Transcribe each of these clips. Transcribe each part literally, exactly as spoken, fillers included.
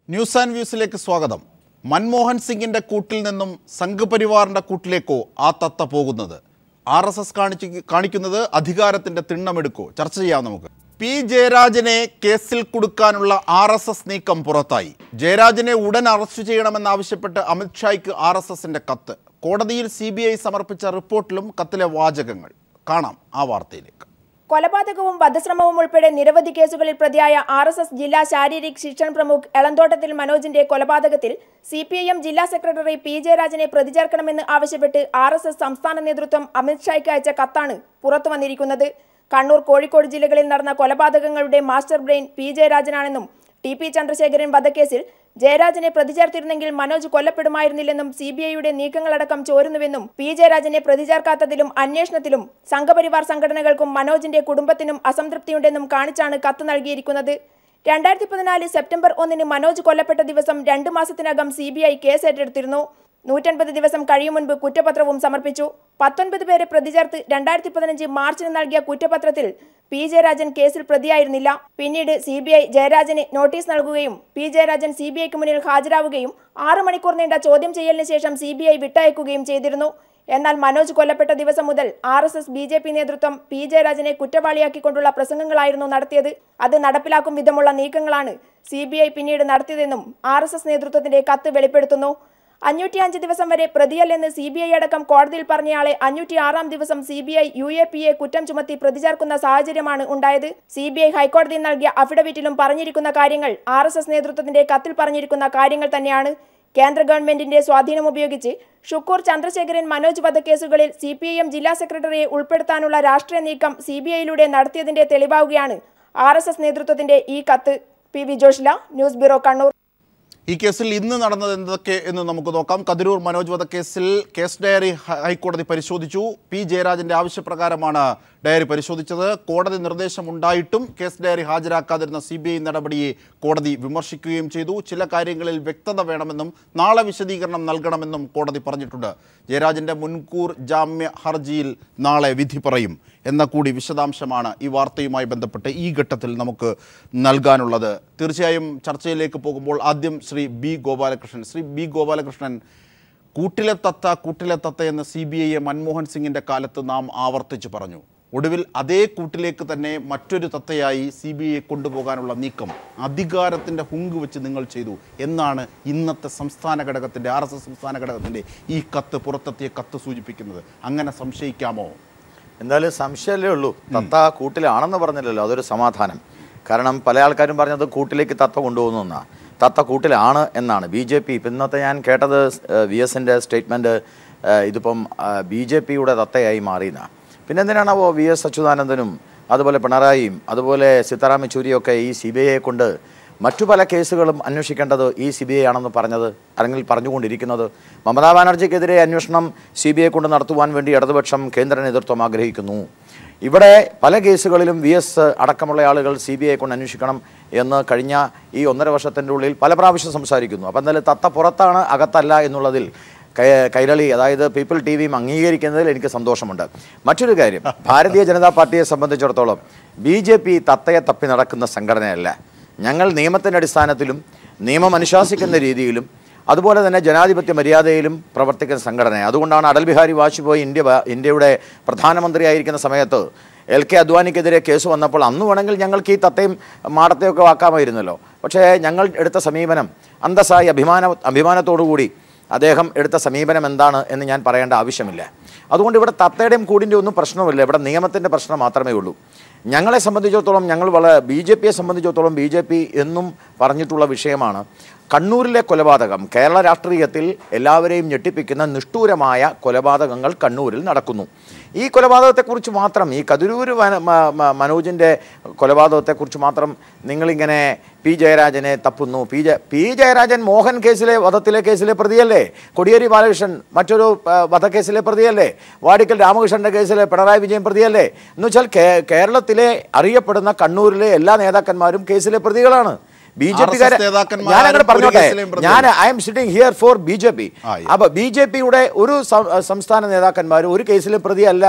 News and വ്യൂസിലേക്ക് സ്വാഗതം. മൻമോഹൻ സിംഗിന്റെ കൂട്ടിൽ നിന്നും സംഘപരിവാറിന്റെ കൂട്ടിലേക്കോ ആ തത്ത പോകുന്നത്? ആർ എസ് എസ് കാണിച്ച് കാണിക്കുന്നത് അധികാരത്തിന്റെ തിണ്ണമെടുക്കോ? ചർച്ച ചെയ്യാം നമുക്ക്. പി ജയരാജനെ കേസിൽ കുടുക്കാനുള്ള ആർ എസ് എസ് നീക്കം പുറത്തായി. ജയരാജനെ ഉടൻ അറസ്റ്റ് ചെയ്യണമെന്നാവശ്യപ്പെട്ട് അമിത്ഷായ്ക്ക് ആർ എസ് എസിന്റെ കത്ത്. കോടതിയിൽ സി ബി ഐ സമർപ്പിച്ച റിപ്പോർട്ടിലും കത്തിലെ വാചകങ്ങൾ കാണാം. ആ വാർത്തയിലേക്ക്. കൊലപാതകവും വധശ്രമവും ഉൾപ്പെടെ നിരവധി കേസുകളിൽ പ്രതിയായ ആർ എസ് എസ് ജില്ലാ ശാരീരിക് ശിക്ഷൺ പ്രമുഖ് എളന്തോട്ടത്തിൽ മനോജിന്റെ കൊലപാതകത്തിൽ സി പി ഐ എം ജില്ലാ സെക്രട്ടറി പി ജയരാജനെ പ്രതി ചേർക്കണമെന്ന് ആവശ്യപ്പെട്ട് ആർ എസ് എസ് സംസ്ഥാന നേതൃത്വം അമിത്ഷായ്ക്ക് അയച്ച കത്താണ് പുറത്തു വന്നിരിക്കുന്നത്. കണ്ണൂർ, കോഴിക്കോട് ജില്ലകളിൽ നടന്ന കൊലപാതകങ്ങളുടെ മാസ്റ്റർ ബ്രെയിൻ പി ജയരാജനാണെന്നും ടി പി ചന്ദ്രശേഖരൻ വധക്കേസിൽ ജയരാജനെ പ്രതി ചേർത്തിരുന്നെങ്കിൽ മനോജ് കൊല്ലപ്പെടുമായിരുന്നില്ലെന്നും സി ബി ഐയുടെ നീക്കങ്ങളടക്കം ചോരുന്നുവെന്നും പി ജയരാജനെ പ്രതി ചേർക്കാത്തതിലും അന്വേഷണത്തിലും സംഘപരിവാർ സംഘടനകൾക്കും മനോജിന്റെ കുടുംബത്തിനും അസംതൃപ്തിയുണ്ടെന്നും കാണിച്ചാണ് കത്ത് നൽകിയിരിക്കുന്നത്. രണ്ടായിരത്തി പതിനാല് സെപ്റ്റംബർ ഒന്നിന് മനോജ് കൊല്ലപ്പെട്ട ദിവസം രണ്ടു മാസത്തിനകം സി ബി ഐ കേസ് ഏറ്റെടുത്തിരുന്നു. നൂറ്റൻപത് ദിവസം കഴിയും മുൻപ് കുറ്റപത്രവും സമർപ്പിച്ചു. പത്തൊൻപത് പേരെ പ്രതി ചേർത്ത് രണ്ടായിരത്തി പതിനഞ്ച് മാർച്ചിന് നൽകിയ കുറ്റപത്രത്തിൽ പി ജയരാജൻ കേസിൽ പ്രതിയായിരുന്നില്ല. പിന്നീട് സി ബി ഐ ജയരാജന് നോട്ടീസ് നൽകുകയും പി ജയരാജൻ സി ബി ഐക്ക് മുന്നിൽ ഹാജരാവുകയും ആറു മണിക്കൂർ നീണ്ട ചോദ്യം ചെയ്യലിന് ശേഷം സി ബി ഐ വിട്ടയക്കുകയും ചെയ്തിരുന്നു. എന്നാൽ മനോജ് കൊല്ലപ്പെട്ട ദിവസം മുതൽ R S S B J P നേതൃത്വം പി ജയരാജനെ കുറ്റവാളിയാക്കിക്കൊണ്ടുള്ള പ്രസംഗങ്ങളായിരുന്നു നടത്തിയത്. അത് നടപ്പിലാക്കും വിധമുള്ള നീക്കങ്ങളാണ് സി ബി ഐ പിന്നീട് നടത്തിയതെന്നും ആർ എസ് എസ് നേതൃത്വത്തിന്റെ കത്ത് വെളിപ്പെടുത്തുന്നു. അഞ്ഞൂറ്റി അഞ്ച് ദിവസം വരെ പ്രതിയല്ലെന്ന് സി ബി ഐ അടക്കം കോടതിയിൽ പറഞ്ഞയാളെ അഞ്ഞൂറ്റി ആറാം ദിവസം C B I U A P A കുറ്റം ചുമത്തി പ്രതി ചേർക്കുന്ന സാഹചര്യമാണ് ഉണ്ടായത്. സി ബി ഐ ഹൈക്കോടതിയിൽ നൽകിയ അഫിഡവിറ്റിലും പറഞ്ഞിരിക്കുന്ന കാര്യങ്ങൾ ആർ എസ് എസ് നേതൃത്വത്തിന്റെ കത്തിൽ പറഞ്ഞിരിക്കുന്ന കാര്യങ്ങൾ തന്നെയാണ്. കേന്ദ്ര ഗവൺമെന്റിന്റെ സ്വാധീനം ഉപയോഗിച്ച് ഷുക്കൂർ, ചന്ദ്രശേഖരൻ, മനോജ് വധക്കേസുകളിൽ സി പി ഐ എം ജില്ലാ സെക്രട്ടറിയെ ഉൾപ്പെടുത്താനുള്ള രാഷ്ട്രീയ നീക്കം സി ബി ഐയിലൂടെ നടത്തിയതിന്റെ തെളിവാവുകയാണ് ആർ എസ് എസ് നേതൃത്വത്തിന്റെ ഈ കത്ത്. P V Joshila, news bureau, Kannur. ഈ കേസിൽ ഇന്ന് നടന്നത് എന്തൊക്കെ എന്ന് നമുക്ക് നോക്കാം. കതിരൂർ മനോജ് വധക്കേസിൽ കേസ് ഡയറി ഹൈക്കോടതി പരിശോധിച്ചു. പി ജയരാജന്റെ ആവശ്യപ്രകാരമാണ് ഡയറി പരിശോധിച്ചത്. കോടതി നിർദ്ദേശമുണ്ടായിട്ടും കേസ് ഡയറി ഹാജരാക്കാതിരുന്ന സി ബി ഐ നടപടിയെ കോടതി വിമർശിക്കുകയും ചെയ്തു. ചില കാര്യങ്ങളിൽ വ്യക്തത വേണമെന്നും നാളെ വിശദീകരണം നൽകണമെന്നും കോടതി പറഞ്ഞിട്ടുണ്ട്. ജയരാജന്റെ മുൻകൂർ ജാമ്യ ഹർജിയിൽ നാളെ വിധി പറയും എന്ന കൂടി വിശദാംശമാണ് ഈ വാർത്തയുമായി ബന്ധപ്പെട്ട് ഈ ഘട്ടത്തിൽ നമുക്ക് നൽകാനുള്ളത്. തീർച്ചയായും ചർച്ചയിലേക്ക് പോകുമ്പോൾ ആദ്യം ശ്രീ ബി ഗോപാലകൃഷ്ണൻ. ശ്രീ ബി ഗോപാലകൃഷ്ണൻ, കൂട്ടിലെ തത്ത കൂട്ടിലെ തത്ത എന്ന് സി ബി ഐയെ മൻമോഹൻ സിംഗിൻ്റെ കാലത്ത് നാം ആവർത്തിച്ച് പറഞ്ഞു. ഒടുവിൽ അതേ കൂട്ടിലേക്ക് തന്നെ മറ്റൊരു തത്തയായി സി ബി ഐയെ കൊണ്ടുപോകാനുള്ള നീക്കം അധികാരത്തിൻ്റെ ഹുങ്ക് വെച്ച് നിങ്ങൾ ചെയ്തു എന്നാണ് ഇന്നത്തെ സംസ്ഥാന ഘടകത്തിൻ്റെ ആർ എസ് എസ് സംസ്ഥാന ഘടകത്തിൻ്റെ ഈ കത്ത്, പുറത്തെത്തിയ കത്ത് സൂചിപ്പിക്കുന്നത്. അങ്ങനെ സംശയിക്കാമോ? എന്തായാലും സംശയമല്ലേ ഉള്ളൂ. തത്ത കൂട്ടിലാണെന്ന് പറഞ്ഞില്ലല്ലോ, അതൊരു സമാധാനം. കാരണം പല ആൾക്കാരും പറഞ്ഞത് കൂട്ടിലേക്ക് തത്ത കൊണ്ടുപോകുന്നു എന്നാണ്. തത്ത കൂട്ടിലാണ് എന്നാണ് ബി ജെ പി. ഇപ്പം ഇന്നത്തെ ഞാൻ കേട്ടത് വി എസിൻ്റെ സ്റ്റേറ്റ്മെൻറ്റ് ഇതിപ്പം ബി ജെ പിയുടെ തത്തയായി മാറിയെന്നാണ്. പിന്നെ എന്തിനാണാവോ വി എസ് അച്യുതാനന്ദനും അതുപോലെ പിണറായിയും അതുപോലെ സീതാറാം യെച്ചൂരിയൊക്കെ ഈ സി ബി ഐയെ കൊണ്ട് മറ്റു പല കേസുകളും അന്വേഷിക്കേണ്ടത് ഈ സി ബി ഐ ആണെന്ന് പറഞ്ഞത്, അല്ലെങ്കിൽ പറഞ്ഞുകൊണ്ടിരിക്കുന്നത്? മമതാ ബാനർജിക്കെതിരെ അന്വേഷണം സി ബി ഐ കൊണ്ട് നടത്തുവാൻ വേണ്ടി ഇടതുപക്ഷം കേന്ദ്ര നേതൃത്വം ആഗ്രഹിക്കുന്നു. ഇവിടെ പല കേസുകളിലും വി എസ് അടക്കമുള്ള ആളുകൾ സി ബി ഐ കൊണ്ട് അന്വേഷിക്കണം എന്ന് കഴിഞ്ഞ ഈ ഒന്നര വർഷത്തിൻ്റെ ഉള്ളിൽ പല പ്രാവശ്യം സംസാരിക്കുന്നു. അപ്പം എന്തായാലും തത്ത പുറത്താണ്, അകത്തല്ല എന്നുള്ളതിൽ കൈരളി, അതായത് പീപ്പിൾ ടി വിയും അംഗീകരിക്കുന്നതിൽ എനിക്ക് സന്തോഷമുണ്ട്. മറ്റൊരു കാര്യം, ഭാരതീയ ജനതാ പാർട്ടിയെ സംബന്ധിച്ചിടത്തോളം ബി ജെ പി തത്തയെ തപ്പി നടക്കുന്ന സംഘടനയല്ല. ഞങ്ങൾ നിയമത്തിൻ്റെ അടിസ്ഥാനത്തിലും നിയമം അനുശാസിക്കുന്ന രീതിയിലും അതുപോലെ തന്നെ ജനാധിപത്യ മര്യാദയിലും പ്രവർത്തിക്കുന്ന സംഘടനയാണ്. അതുകൊണ്ടാണ് അടൽ ബിഹാരി വാജ്പേയി ഇന്ത്യ ഇന്ത്യയുടെ പ്രധാനമന്ത്രിയായിരിക്കുന്ന സമയത്ത് എൽ കെ അദ്വാനിക്കെതിരെ കേസ് വന്നപ്പോൾ അന്ന് വേണമെങ്കിൽ ഞങ്ങൾക്ക് ഈ തത്തയും മാടത്തെയൊക്കെ വാക്കാമായിരുന്നല്ലോ. പക്ഷേ ഞങ്ങൾ എടുത്ത സമീപനം അന്തസ്സായി അഭിമാന അഭിമാനത്തോടുകൂടി അദ്ദേഹം എടുത്ത സമീപനം എന്താണ് എന്ന് ഞാൻ പറയേണ്ട ആവശ്യമില്ല. അതുകൊണ്ട് ഇവിടെ തത്തയുടെയും കൂടിൻ്റെ ഒന്നും പ്രശ്നമില്ല. ഇവിടെ നിയമത്തിൻ്റെ പ്രശ്നം മാത്രമേ ഉള്ളൂ. ഞങ്ങളെ സംബന്ധിച്ചിടത്തോളം, ഞങ്ങൾ വളരെ ബി ജെ പിയെ സംബന്ധിച്ചിടത്തോളം ബി ജെ പി എന്നും പറഞ്ഞിട്ടുള്ള വിഷയമാണ് കണ്ണൂരിലെ കൊലപാതകം. കേരള രാഷ്ട്രീയത്തിൽ എല്ലാവരെയും ഞെട്ടിപ്പിക്കുന്ന നിഷ്ഠൂരമായ കൊലപാതകങ്ങൾ കണ്ണൂരിൽ നടക്കുന്നു. ഈ കൊലപാതകത്തെക്കുറിച്ച് മാത്രം, ഈ കതിരൂർ മനോജിൻ്റെ കൊലപാതകത്തെക്കുറിച്ച് മാത്രം നിങ്ങളിങ്ങനെ പി ജയരാജനെ തപ്പുന്നു. പി ജയ പി ജയരാജൻ മോഹൻ കേസിലെ വധത്തിലെ കേസിലെ പ്രതിയല്ലേ? കോടിയേരി ബാലകൃഷ്ണൻ മറ്റൊരു വധക്കേസിലെ പ്രതിയല്ലേ? വാടിക്കൽ രാമകൃഷ്ണൻ്റെ കേസിലെ പിണറായി വിജയൻ പ്രതിയല്ലേ? എന്ന് വെച്ചാൽ കേരളത്തിലെ അറിയപ്പെടുന്ന കണ്ണൂരിലെ എല്ലാ നേതാക്കന്മാരും കേസിലെ പ്രതികളാണ്. ബി ജെ പിക്കാരെ ഞാൻ അങ്ങനെ പറഞ്ഞോട്ടെ, ഞാൻ I am sitting here for B J P. അപ്പൊ ബി ജെ പിയുടെ ഒരു സംസ്ഥാന നേതാക്കന്മാരും ഒരു കേസിലെ പ്രതിയല്ല.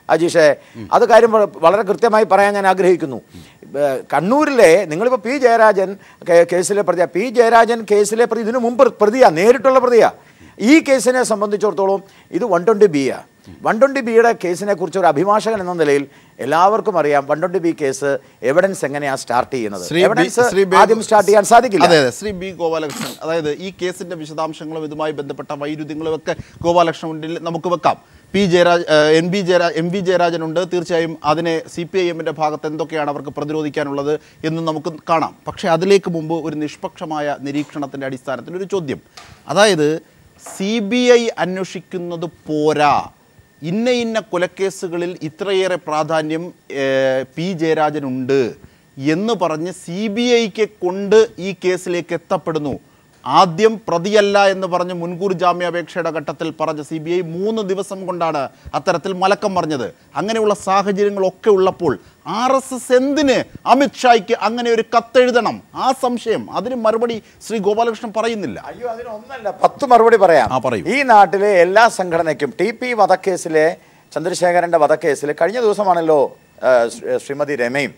അജീഷേ, അത് കാര്യം വളരെ കൃത്യമായി പറയാൻ ഞാൻ ആഗ്രഹിക്കുന്നു. കണ്ണൂരിലെ നിങ്ങളിപ്പോൾ പി ജയരാജൻ കേസിലെ പ്രതിയാണ്. പി ജയരാജൻ കേസിലെ പ്രതി ഇതിനു മുമ്പ് പ്രതിയാണ്, നേരിട്ടുള്ള പ്രതിയാണ്. ഈ കേസിനെ സംബന്ധിച്ചിടത്തോളം ഇത് വൺ ട്വൻറ്റി ബിയാണ്. വൺ ട്വൻറ്റി ബിയുടെ കേസിനെ കുറിച്ച് ഒരു അഭിഭാഷകൻ എന്ന നിലയിൽ എല്ലാവർക്കും അറിയാം one twenty B case evidence എങ്ങനെയാണ് സ്റ്റാർട്ട് ചെയ്യുന്നത്. എവിഡൻസ് ആദ്യം സ്റ്റാർട്ട് ചെയ്യാൻ സാധിക്കില്ല. അതെ അതെ ശ്രീ ബി ഗോപാലകൃഷ്ണൻ, അതായത് ഈ കേസിന്റെ വിശദാംശങ്ങളും ഇതുമായി ബന്ധപ്പെട്ട വൈരുദ്ധ്യങ്ങളും ഒക്കെ ഗോപാലകൃഷ്ണൻ മുന്നിൽ നമുക്ക് വെക്കാം. P Jayaraj N B Jayaraj M V ജയരാജനുണ്ട്. തീർച്ചയായും അതിനെ സി പി ഐ എമ്മിൻ്റെ ഭാഗത്ത് എന്തൊക്കെയാണ് അവർക്ക് പ്രതിരോധിക്കാനുള്ളത് എന്ന് നമുക്ക് കാണാം. പക്ഷേ അതിലേക്ക് മുമ്പ് ഒരു നിഷ്പക്ഷമായ നിരീക്ഷണത്തിൻ്റെ അടിസ്ഥാനത്തിൽ ഒരു ചോദ്യം, അതായത് സി ബി ഐ അന്വേഷിക്കുന്നത് പോരാ, ഇന്ന ഇന്ന കൊലക്കേസുകളിൽ ഇത്രയേറെ പ്രാധാന്യം പി ജയരാജനുണ്ട് എന്ന് പറഞ്ഞ് സി ബി ഐക്ക് കൊണ്ട് ഈ കേസിലേക്ക് എത്തപ്പെടുന്നു. ആദ്യം പ്രതിയല്ല എന്ന് പറഞ്ഞ് മുൻകൂർ ജാമ്യാപേക്ഷയുടെ ഘട്ടത്തിൽ പറഞ്ഞ സി ബി ഐ മൂന്ന് ദിവസം കൊണ്ടാണ് അത്തരത്തിൽ മലക്കം പറഞ്ഞത്. അങ്ങനെയുള്ള സാഹചര്യങ്ങളൊക്കെ ഉള്ളപ്പോൾ ആർ എസ് എസ് എന്തിന് അമിത്ഷായ്ക്ക് അങ്ങനെ ഒരു കത്തെഴുതണം? ആ സംശയം, അതിന് മറുപടി ശ്രീ ഗോപാലകൃഷ്ണൻ പറയുന്നില്ല. അയ്യോ, അതിനൊന്നല്ല, പത്ത് മറുപടി പറയാം. ഈ നാട്ടിലെ എല്ലാ സംഘടനയ്ക്കും ടി പി വധക്കേസിലെ ചന്ദ്രശേഖരന്റെ വധക്കേസിൽ കഴിഞ്ഞ ദിവസമാണല്ലോ ശ്രീമതി രമയും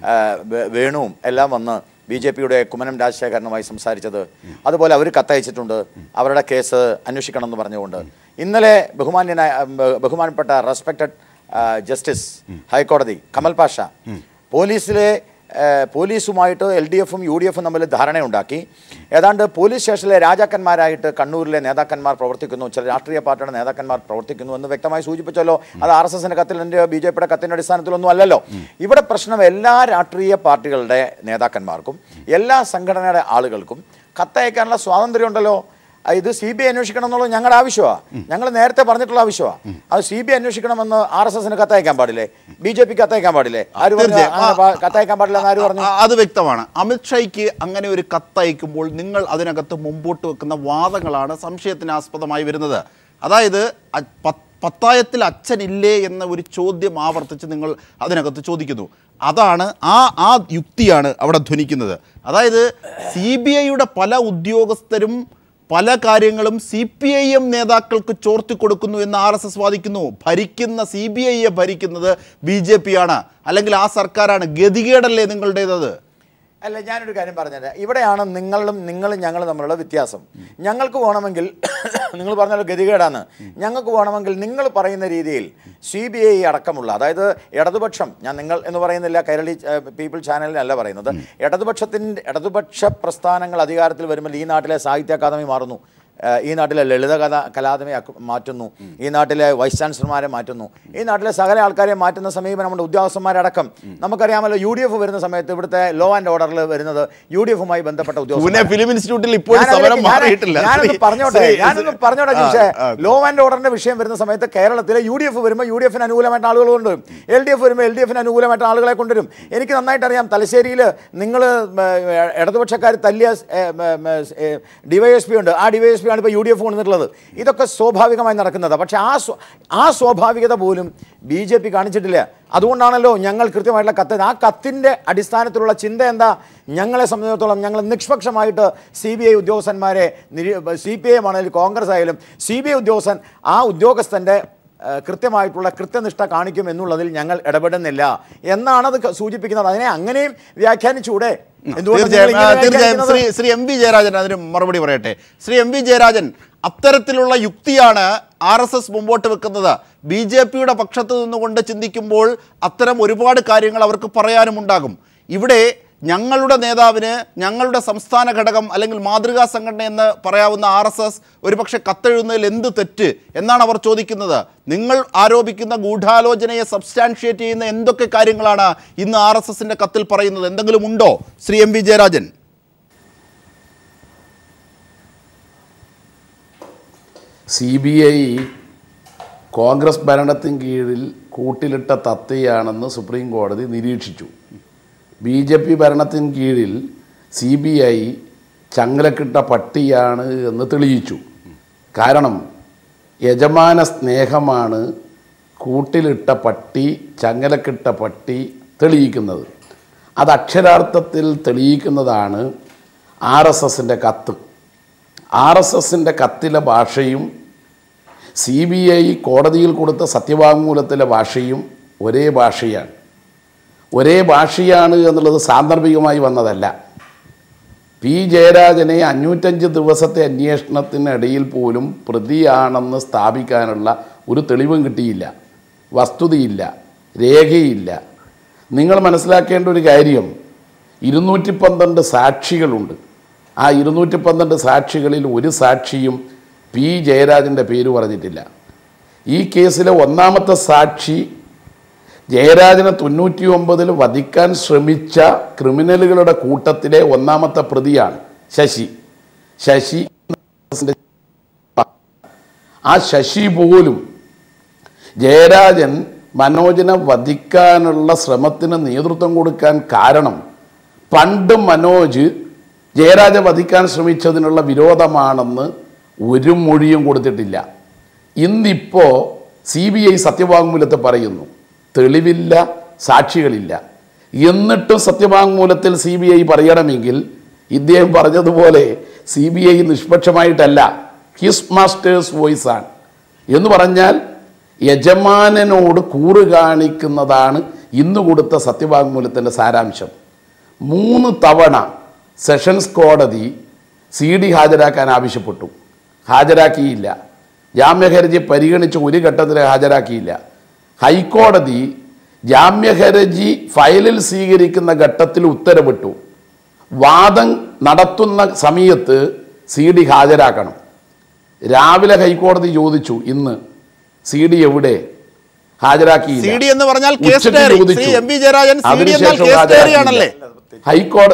വേണുവും എല്ലാം വന്ന് ബി ജെ പിയുടെ കുമ്മനം രാജശേഖരനുമായി സംസാരിച്ചത്. അതുപോലെ അവർ കത്തയച്ചിട്ടുണ്ട് അവരുടെ കേസ് അന്വേഷിക്കണം എന്ന് പറഞ്ഞുകൊണ്ട്. ഇന്നലെ ബഹുമാന്യനായ ബഹുമാനപ്പെട്ട റെസ്പെക്റ്റഡ് ജസ്റ്റിസ് ഹൈക്കോടതി കമൽ പാഷ പോലീസിലെ പോലീസുമായിട്ട് എൽ ഡി എഫും യു ഡി എഫും തമ്മിൽ ധാരണയുണ്ടാക്കി. ഏതാണ്ട് പോലീസ് സ്റ്റേഷനിലെ രാജാക്കന്മാരായിട്ട് കണ്ണൂരിലെ നേതാക്കന്മാർ പ്രവർത്തിക്കുന്നു, ചില രാഷ്ട്രീയ പാർട്ടിയുടെ നേതാക്കന്മാർ പ്രവർത്തിക്കുന്നു എന്ന് വ്യക്തമായി സൂചിപ്പിച്ചല്ലോ. അത് ആർ എസ് എസിൻ്റെ കത്തിൻ്റെ ബി ജെ പിയുടെ കത്തിൻ്റെ അടിസ്ഥാനത്തിലൊന്നും അല്ലല്ലോ. ഇവിടെ പ്രശ്നം എല്ലാ രാഷ്ട്രീയ പാർട്ടികളുടെ നേതാക്കന്മാർക്കും എല്ലാ സംഘടനയുടെ ആളുകൾക്കും കത്തയക്കാനുള്ള സ്വാതന്ത്ര്യം ഉണ്ടല്ലോ. ഇത് സി ബി ഐ അന്വേഷിക്കണം എന്നുള്ളത് ഞങ്ങളുടെ ആവശ്യമാണ്. ഞങ്ങൾ നേരത്തെ പറഞ്ഞിട്ടുള്ള ആവശ്യമാണ്. അത് സി ബി ഐ അന്വേഷിക്കണമെന്ന് ആർ എസ് എസിന് കത്തയക്കാൻ പാടില്ലേ? ബി ജെ പി കത്തയക്കാൻ പാടില്ലേ? ആര് കത്തയക്കാൻ പാടില്ല എന്ന് ആര് പറഞ്ഞു? അത് വ്യക്തമാണ്. അമിത്ഷായ്ക്ക് അങ്ങനെ ഒരു കത്തയക്കുമ്പോൾ നിങ്ങൾ അതിനകത്ത് മുമ്പോട്ട് വെക്കുന്ന വാദങ്ങളാണ് സംശയത്തിന് ആസ്പദമായി വരുന്നത്. അതായത് പത്തായത്തിൽ അച്ഛനില്ലേ എന്ന ഒരു ചോദ്യം ആവർത്തിച്ച് നിങ്ങൾ അതിനകത്ത് ചോദിക്കുന്നു. അതാണ് ആ ആ യുക്തിയാണ് അവിടെ ധ്വനിക്കുന്നത്. അതായത് സി ബി ഐയുടെ പല ഉദ്യോഗസ്ഥരും പല കാര്യങ്ങളും സി പി ഐ എം നേതാക്കൾക്ക് ചോർത്തി കൊടുക്കുന്നു എന്ന് ആർ എസ് എസ് വാദിക്കുന്നു. ഭരിക്കുന്ന സി ബി ഐയെ ഭരിക്കുന്നത് ബി ജെ പി ആണ്, അല്ലെങ്കിൽ ആ സർക്കാരാണ്. ഗതികേടല്ലേ നിങ്ങളുടേതത്? അല്ല, ഞാനൊരു കാര്യം പറഞ്ഞുതരാം. ഇവിടെയാണ് നിങ്ങളും നിങ്ങളും ഞങ്ങളും തമ്മിലുള്ള വ്യത്യാസം. ഞങ്ങൾക്ക് വേണമെങ്കിൽ നിങ്ങൾ പറഞ്ഞാൽ ഗതികേടാണ്. ഞങ്ങൾക്ക് വേണമെങ്കിൽ നിങ്ങൾ പറയുന്ന രീതിയിൽ സി ബി ഐ അടക്കമുള്ള, അതായത് ഇടതുപക്ഷം, ഞാൻ നിങ്ങൾ എന്ന് പറയുന്നില്ല, കൈരളി പീപ്പിൾ ചാനലിനല്ല പറയുന്നത്, ഇടതുപക്ഷത്തിൻ്റെ ഇടതുപക്ഷ പ്രസ്ഥാനങ്ങൾ അധികാരത്തിൽ വരുമ്പോൾ ഈ നാട്ടിലെ സാഹിത്യ അക്കാദമി മാറുന്നു, ഈ നാട്ടിലെ ലളിത കലാ കലാദമി മാറ്റുന്നു, ഈ നാട്ടിലെ വൈസ് ചാൻസലർമാരെ മാറ്റുന്നു, ഈ നാട്ടിലെ സകല ആൾക്കാരെ മാറ്റുന്ന സമീപനമുണ്ട്, ഉദ്യോഗസ്ഥന്മാരടക്കം. നമുക്കറിയാമല്ലോ യു ഡി എഫ് വരുന്ന സമയത്ത് ഇവിടുത്തെ ലോ ആൻഡ് ഓർഡറിൽ വരുന്നത് യു ഡി എഫുമായി ബന്ധപ്പെട്ട ഉദ്യോഗസ്ഥർ. ഫിലിം ഇൻസ്റ്റിറ്റ്യൂട്ടിൽ ഞാനൊന്ന് പറഞ്ഞോട്ടെ ഞാനൊന്ന് പറഞ്ഞോട്ടെ പക്ഷേ ലോ ആൻഡ് ഓർഡറിന്റെ വിഷയം വരുന്ന സമയത്ത് കേരളത്തിലെ യു ഡി എഫ് വരുമ്പോൾ യു ഡി എഫിന് അനുകൂലമായിട്ട് ആളുകൾ കൊണ്ടുവരും, എൽ ഡി എഫ് വരുമ്പോൾ എൽ ഡി എഫിന് അനുകൂലമായിട്ട് ആളുകളെ കൊണ്ടുവരും. എനിക്ക് നന്നായിട്ട് അറിയാം, തലശ്ശേരിയിൽ നിങ്ങൾ ഇടതുപക്ഷക്കാർ തല്ലിയ ഡിവൈഎസ് പി ഉണ്ട്, ആ ഡിവൈഎസ് പി ആണ് ഇപ്പോൾ യു ഡി എഫ് കൊണ്ടുവന്നിട്ടുള്ളത്. ഇതൊക്കെ സ്വാഭാവികമായി നടക്കുന്നതാണ്. പക്ഷേ ആ ആ സ്വാഭാവികത പോലും ബി ജെ പി കാണിച്ചിട്ടില്ല. അതുകൊണ്ടാണല്ലോ ഞങ്ങൾ കൃത്യമായിട്ടുള്ള കത്ത്, ആ കത്തിൻ്റെ അടിസ്ഥാനത്തിലുള്ള ചിന്ത എന്താ? ഞങ്ങളെ സംബന്ധിച്ചിടത്തോളം ഞങ്ങൾ നിഷ്പക്ഷമായിട്ട് സി ബി ഐ ഉദ്യോഗസ്ഥന്മാരെ, സി പി ഐ എം ആണെങ്കിലും കോൺഗ്രസ് ആയാലും സി ബി ഐ ഉദ്യോഗസ്ഥൻ ആ ഉദ്യോഗസ്ഥൻ്റെ കൃത്യമായിട്ടുള്ള കൃത്യനിഷ്ഠ കാണിക്കും എന്നുള്ളതിൽ ഞങ്ങൾ ഇടപെടുന്നില്ല എന്നാണത് സൂചിപ്പിക്കുന്നത്. അതിനെ അങ്ങനെയും വ്യാഖ്യാനിച്ചൂടെ? തീർച്ചയായും ശ്രീ ശ്രീ എം വി ജയരാജൻ അതിന് മറുപടി പറയട്ടെ. ശ്രീ എം വി ജയരാജൻ, അത്തരത്തിലുള്ള യുക്തിയാണ് ആർ എസ് എസ് മുമ്പോട്ട് വെക്കുന്നത്. ബി ജെ പിയുടെ പക്ഷത്ത് നിന്നുകൊണ്ട് ചിന്തിക്കുമ്പോൾ അത്തരം ഒരുപാട് കാര്യങ്ങൾ അവർക്ക് പറയാനുമുണ്ടാകും. ഇവിടെ ഞങ്ങളുടെ നേതാവിന് ഞങ്ങളുടെ സംസ്ഥാന ഘടകം അല്ലെങ്കിൽ മാതൃകാ സംഘടന എന്ന് പറയാവുന്ന ആർ എസ് എസ് ഒരുപക്ഷെ കത്തെഴുതുന്നതിൽ എന്ത് തെറ്റ് എന്നാണ് അവർ ചോദിക്കുന്നത്. നിങ്ങൾ ആരോപിക്കുന്ന ഗൂഢാലോചനയെ സബ്സ്റ്റാൻഷിയേറ്റ് ചെയ്യുന്ന എന്തൊക്കെ കാര്യങ്ങളാണ് ഇന്ന് ആർ എസ് എസിൻ്റെ കത്തിൽ പറയുന്നത്? എന്തെങ്കിലും ഉണ്ടോ Shri M V Jayarajan? C B I Congress ഭരണത്തിന് കീഴിൽ കൂട്ടിലിട്ട തത്തയാണെന്ന് സുപ്രീം കോടതി നിരീക്ഷിച്ചു. ബി ജെ പി ഭരണത്തിന് കീഴിൽ സി ബി ഐ ചങ്ങലക്കിട്ട പട്ടിയാണ് എന്ന് തെളിയിച്ചു. കാരണം യജമാന സ്നേഹമാണ് കൂട്ടിലിട്ട പട്ടി, ചങ്ങലക്കിട്ട പട്ടി തെളിയിക്കുന്നത്. അത് അക്ഷരാർത്ഥത്തിൽ തെളിയിക്കുന്നതാണ് ആർ എസ് എസിൻ്റെ കത്ത്. ആർ എസ് എസിൻ്റെ കത്തിലെ ഭാഷയും സി ബി ഐ കോടതിയിൽ കൊടുത്ത സത്യവാങ്മൂലത്തിലെ ഭാഷയും ഒരേ ഭാഷയാണ്. ഒരേ ഭാഷയാണ് എന്നുള്ളത് സാന്ദർഭികമായി വന്നതല്ല. പി ജയരാജനെ അഞ്ഞൂറ്റഞ്ച് ദിവസത്തെ അന്വേഷണത്തിനിടയിൽ പോലും പ്രതിയാണെന്ന് സ്ഥാപിക്കാനുള്ള ഒരു തെളിവും കിട്ടിയില്ല, വസ്തുതയില്ല, രേഖയില്ല. നിങ്ങൾ മനസ്സിലാക്കേണ്ട ഒരു കാര്യം, ഇരുന്നൂറ്റി പന്ത്രണ്ട് സാക്ഷികളുണ്ട്. ആ ഇരുന്നൂറ്റി പന്ത്രണ്ട് സാക്ഷികളിൽ ഒരു സാക്ഷിയും പി ജയരാജൻ്റെ പേര് പറഞ്ഞിട്ടില്ല. ഈ കേസിലെ ഒന്നാമത്തെ സാക്ഷി ജയരാജനെ തൊണ്ണൂറ്റി ഒമ്പതിൽ വധിക്കാൻ ശ്രമിച്ച ക്രിമിനലുകളുടെ കൂട്ടത്തിലെ ഒന്നാമത്തെ പ്രതിയാണ് ശശി. ശശി ആ ശശി പോലും ജയരാജൻ മനോജിനെ വധിക്കാനുള്ള ശ്രമത്തിന് നേതൃത്വം കൊടുക്കാൻ കാരണം പണ്ട് മനോജ് ജയരാജ വധിക്കാൻ ശ്രമിച്ചതിനുള്ള വിരോധമാണെന്ന് ഒരു മൊഴിയും കൊടുത്തിട്ടില്ല. ഇന്നിപ്പോൾ സി ബി ഐ സത്യവാങ്മൂലത്തെ പറയുന്നു തെളിവില്ല, സാക്ഷികളില്ല. എന്നിട്ടും സത്യവാങ്മൂലത്തിൽ സി ബി ഐ പറയണമെങ്കിൽ ഇദ്ദേഹം പറഞ്ഞതുപോലെ സി ബി ഐ നിഷ്പക്ഷമായിട്ടല്ല, ഹിസ് മാസ്റ്റേഴ്സ് വോയിസ് ആണ് എന്ന് പറഞ്ഞാൽ യജമാനനോട് കൂറ് കാണിക്കുന്നതാണ് ഇന്ന് കൊടുത്ത സത്യവാങ്മൂലത്തിൻ്റെ സാരാംശം. മൂന്ന് തവണ സെഷൻസ് കോടതി സി ഡി ഹാജരാക്കാൻ ആവശ്യപ്പെട്ടു, ഹാജരാക്കിയില്ല. ജാമ്യഹർജി പരിഗണിച്ച് ഒരു ഘട്ടത്തിൽ ഹാജരാക്കിയില്ല. ഹൈക്കോടതി ജാമ്യഹർജി ഫയലിൽ സ്വീകരിക്കുന്ന ഘട്ടത്തിൽ ഉത്തരവിട്ടു, വാദം നടത്തുന്ന സമയത്ത് സി ഡി ഹാജരാക്കണം. രാവിലെ ഹൈക്കോടതി ചോദിച്ചു, ഇന്ന് സി ഡി എവിടെ? ഹാജരാക്കിയില്ല. ഹൈക്കോടതി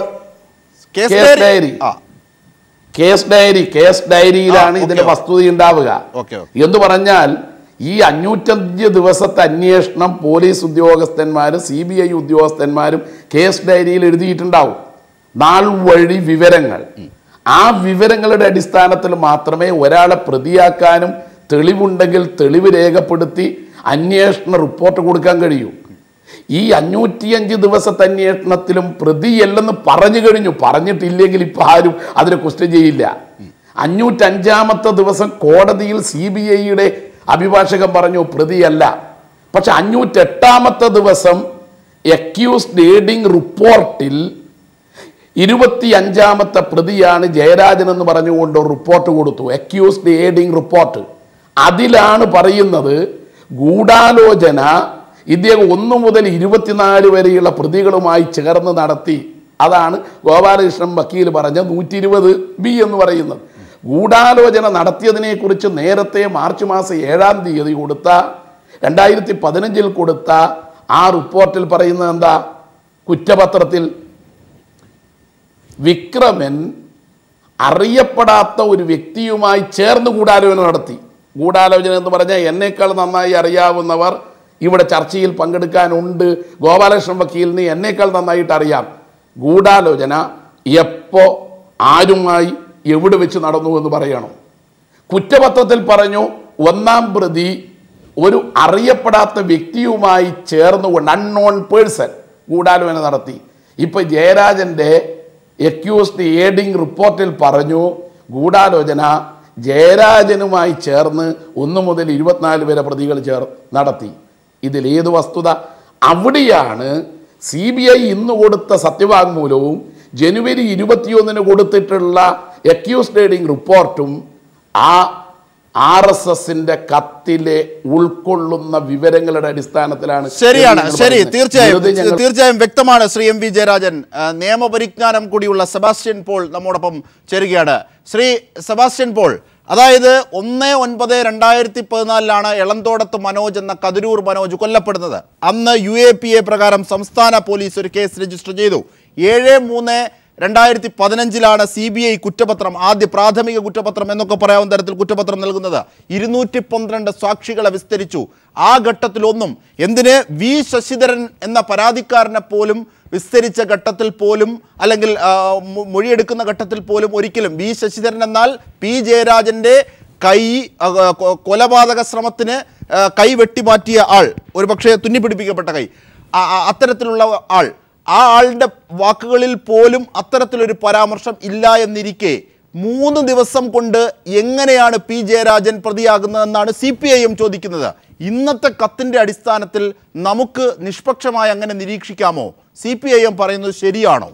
കേസ് ഡയറി കേസ് ഡയറിയിലാണ് ഇതിന്റെ വസ്തുത ഉണ്ടാവുക എന്ന് പറഞ്ഞാൽ ഈ അഞ്ഞൂറ്റഞ്ച് ദിവസത്തെ അന്വേഷണം പോലീസ് ഉദ്യോഗസ്ഥന്മാരും സി ബി ഐ ഉദ്യോഗസ്ഥന്മാരും കേസ് ഡയറിയിൽ എഴുതിയിട്ടുണ്ടാവും, നാൾ വഴി വിവരങ്ങൾ. ആ വിവരങ്ങളുടെ അടിസ്ഥാനത്തിൽ മാത്രമേ ഒരാളെ പ്രതിയാക്കാനും തെളിവുണ്ടെങ്കിൽ തെളിവ് രേഖപ്പെടുത്തി അന്വേഷണ റിപ്പോർട്ട് കൊടുക്കാൻ കഴിയൂ. ഈ അഞ്ഞൂറ്റിയഞ്ച് ദിവസത്തെ അന്വേഷണത്തിലും പ്രതിയല്ലെന്ന് പറഞ്ഞു കഴിഞ്ഞു. പറഞ്ഞിട്ടില്ലെങ്കിൽ ഇപ്പം ആരും അതിനെ ക്വസ്റ്റ്യൻ ചെയ്യില്ല. അഞ്ഞൂറ്റഞ്ചാമത്തെ ദിവസം കോടതിയിൽ സി ബി ഐയുടെ അഭിഭാഷകൻ പറഞ്ഞു പ്രതിയല്ല. പക്ഷെ അഞ്ഞൂറ്റെട്ടാമത്തെ ദിവസം അക്യൂസ്ഡ് എയ്ഡിങ് റിപ്പോർട്ടിൽ ഇരുപത്തി അഞ്ചാമത്തെ പ്രതിയാണ് ജയരാജൻ എന്ന് പറഞ്ഞുകൊണ്ട് റിപ്പോർട്ട് കൊടുത്തു, അക്യൂസ്ഡ് എയ്ഡിങ് റിപ്പോർട്ട്. അതിലാണ് പറയുന്നത് ഗൂഢാലോചന ഇദ്ദേഹം ഒന്നു മുതൽ ഇരുപത്തിനാല് വരെയുള്ള പ്രതികളുമായി ചേർന്ന് നടത്തി. അതാണ് ഗോപാലകൃഷ്ണൻ വക്കീൽ പറഞ്ഞ നൂറ്റി ഇരുപത് ബി എന്ന് പറയുന്നത്. ഗൂഢാലോചന നടത്തിയതിനെ കുറിച്ച് നേരത്തെ മാർച്ച് മാസം ഏഴാം തീയതി കൊടുത്ത രണ്ടായിരത്തി പതിനഞ്ചിൽ കൊടുത്ത ആ റിപ്പോർട്ടിൽ പറയുന്നത് എന്താ? കുറ്റപത്രത്തിൽ വിക്രമൻ അറിയപ്പെടാത്ത ഒരു വ്യക്തിയുമായി ചേർന്ന് ഗൂഢാലോചന നടത്തി. ഗൂഢാലോചന എന്ന് പറഞ്ഞാൽ എന്നേക്കാൾ നന്നായി അറിയാവുന്നവർ ഇവിടെ ചർച്ചയിൽ പങ്കെടുക്കാനുണ്ട്. ഗോപാലകൃഷ്ണൻ വക്കീലിന് എന്നേക്കാൾ നന്നായിട്ട് അറിയാം ഗൂഢാലോചന എപ്പോ ആരുമായി എവിടെ വെച്ച് നടന്നു എന്ന് പറയണം. കുറ്റപത്രത്തിൽ പറഞ്ഞു ഒന്നാം പ്രതി ഒരു അറിയപ്പെടാത്ത വ്യക്തിയുമായി ചേർന്നുകൊണ്ട് അൺനോൺ പേഴ്സൺ ഗൂഢാലോചന നടത്തി. ഇപ്പൊ ജയരാജന്റെ അക്യൂസ്ഡ് എയ്ഡിങ് റിപ്പോർട്ടിൽ പറഞ്ഞു ഗൂഢാലോചന ജയരാജനുമായി ചേർന്ന് ഒന്ന് മുതൽ ഇരുപത്തിനാല് വരെ പ്രതികൾ ചേർ നടത്തി. ഇതിലേത് വസ്തുത? അവിടെയാണ് സി ബി ഐ ഇന്ന് കൊടുത്ത സത്യവാങ്മൂലവും ജനുവരി ഇരുപത്തിയൊന്നിന് കൊടുത്തിട്ടുള്ള അക്യൂസ്ഡ് എയ്ഡിങ് റിപ്പോർട്ടും ആ ആർ എസ് എസിന്റെ കത്തിലെ ഉൾക്കൊള്ളുന്ന വിവരങ്ങളുടെ അടിസ്ഥാനത്തിലാണ്. ശരിയാണ്, ശരി, തീർച്ചയായും തീർച്ചയായും വ്യക്തമാണ്. ശ്രീ എം വി ജയരാജൻ, നിയമപരിജ്ഞാനം കൂടിയുള്ള സെബാസ്റ്റ്യൻ പോൾ നമ്മോടൊപ്പം ചേരുകയാണ്. ശ്രീ സെബാസ്റ്റ്യൻ പോൾ, അതായത് ഒന്ന് ഒൻപത് രണ്ടായിരത്തി പതിനാലിലാണ് എളന്തോടത്ത് മനോജ് എന്ന കതിരൂർ മനോജ് കൊല്ലപ്പെടുന്നത്. അന്ന് യു എ പി എ പ്രകാരം സംസ്ഥാന പോലീസ് ഒരു കേസ് രജിസ്റ്റർ ചെയ്തു. ഏഴ് മൂന്ന് രണ്ടായിരത്തി പതിനഞ്ചിലാണ് സി ബി ഐ കുറ്റപത്രം, ആദ്യ പ്രാഥമിക കുറ്റപത്രം എന്നൊക്കെ പറയാവുന്ന തരത്തിൽ കുറ്റപത്രം നൽകുന്നത്. ഇരുന്നൂറ്റി പന്ത്രണ്ട് സാക്ഷികളെ വിസ്തരിച്ചു. ആ ഘട്ടത്തിലൊന്നും എന്തിന് വി ശശിധരൻ എന്ന പരാതിക്കാരനെ പോലും വിസ്തരിച്ച ഘട്ടത്തിൽ പോലും അല്ലെങ്കിൽ മൊഴിയെടുക്കുന്ന ഘട്ടത്തിൽ പോലും ഒരിക്കലും വി ശശിധരൻ എന്നാൽ പി ജയരാജൻ്റെ കൈ കൊലപാതക ശ്രമത്തിന് കൈ വെട്ടിമാറ്റിയ ആൾ, ഒരു പക്ഷേ തുന്നിപ്പിടിപ്പിക്കപ്പെട്ട കൈ, അത്തരത്തിലുള്ള ആൾ, ആ ആളുടെ വാക്കുകളിൽ പോലും അത്തരത്തിലൊരു പരാമർശം ഇല്ല എന്നിരിക്കെ മൂന്ന് ദിവസം കൊണ്ട് എങ്ങനെയാണ് പി ജയരാജൻ പ്രതിയാകുന്നതെന്നാണ് സി പി ഐ എം ചോദിക്കുന്നത്. ഇന്നത്തെ കത്തിൻ്റെ അടിസ്ഥാനത്തിൽ നമുക്ക് നിഷ്പക്ഷമായി അങ്ങനെ നിരീക്ഷിക്കാമോ? സി പി ഐ എം പറയുന്നത് ശരിയാണോ?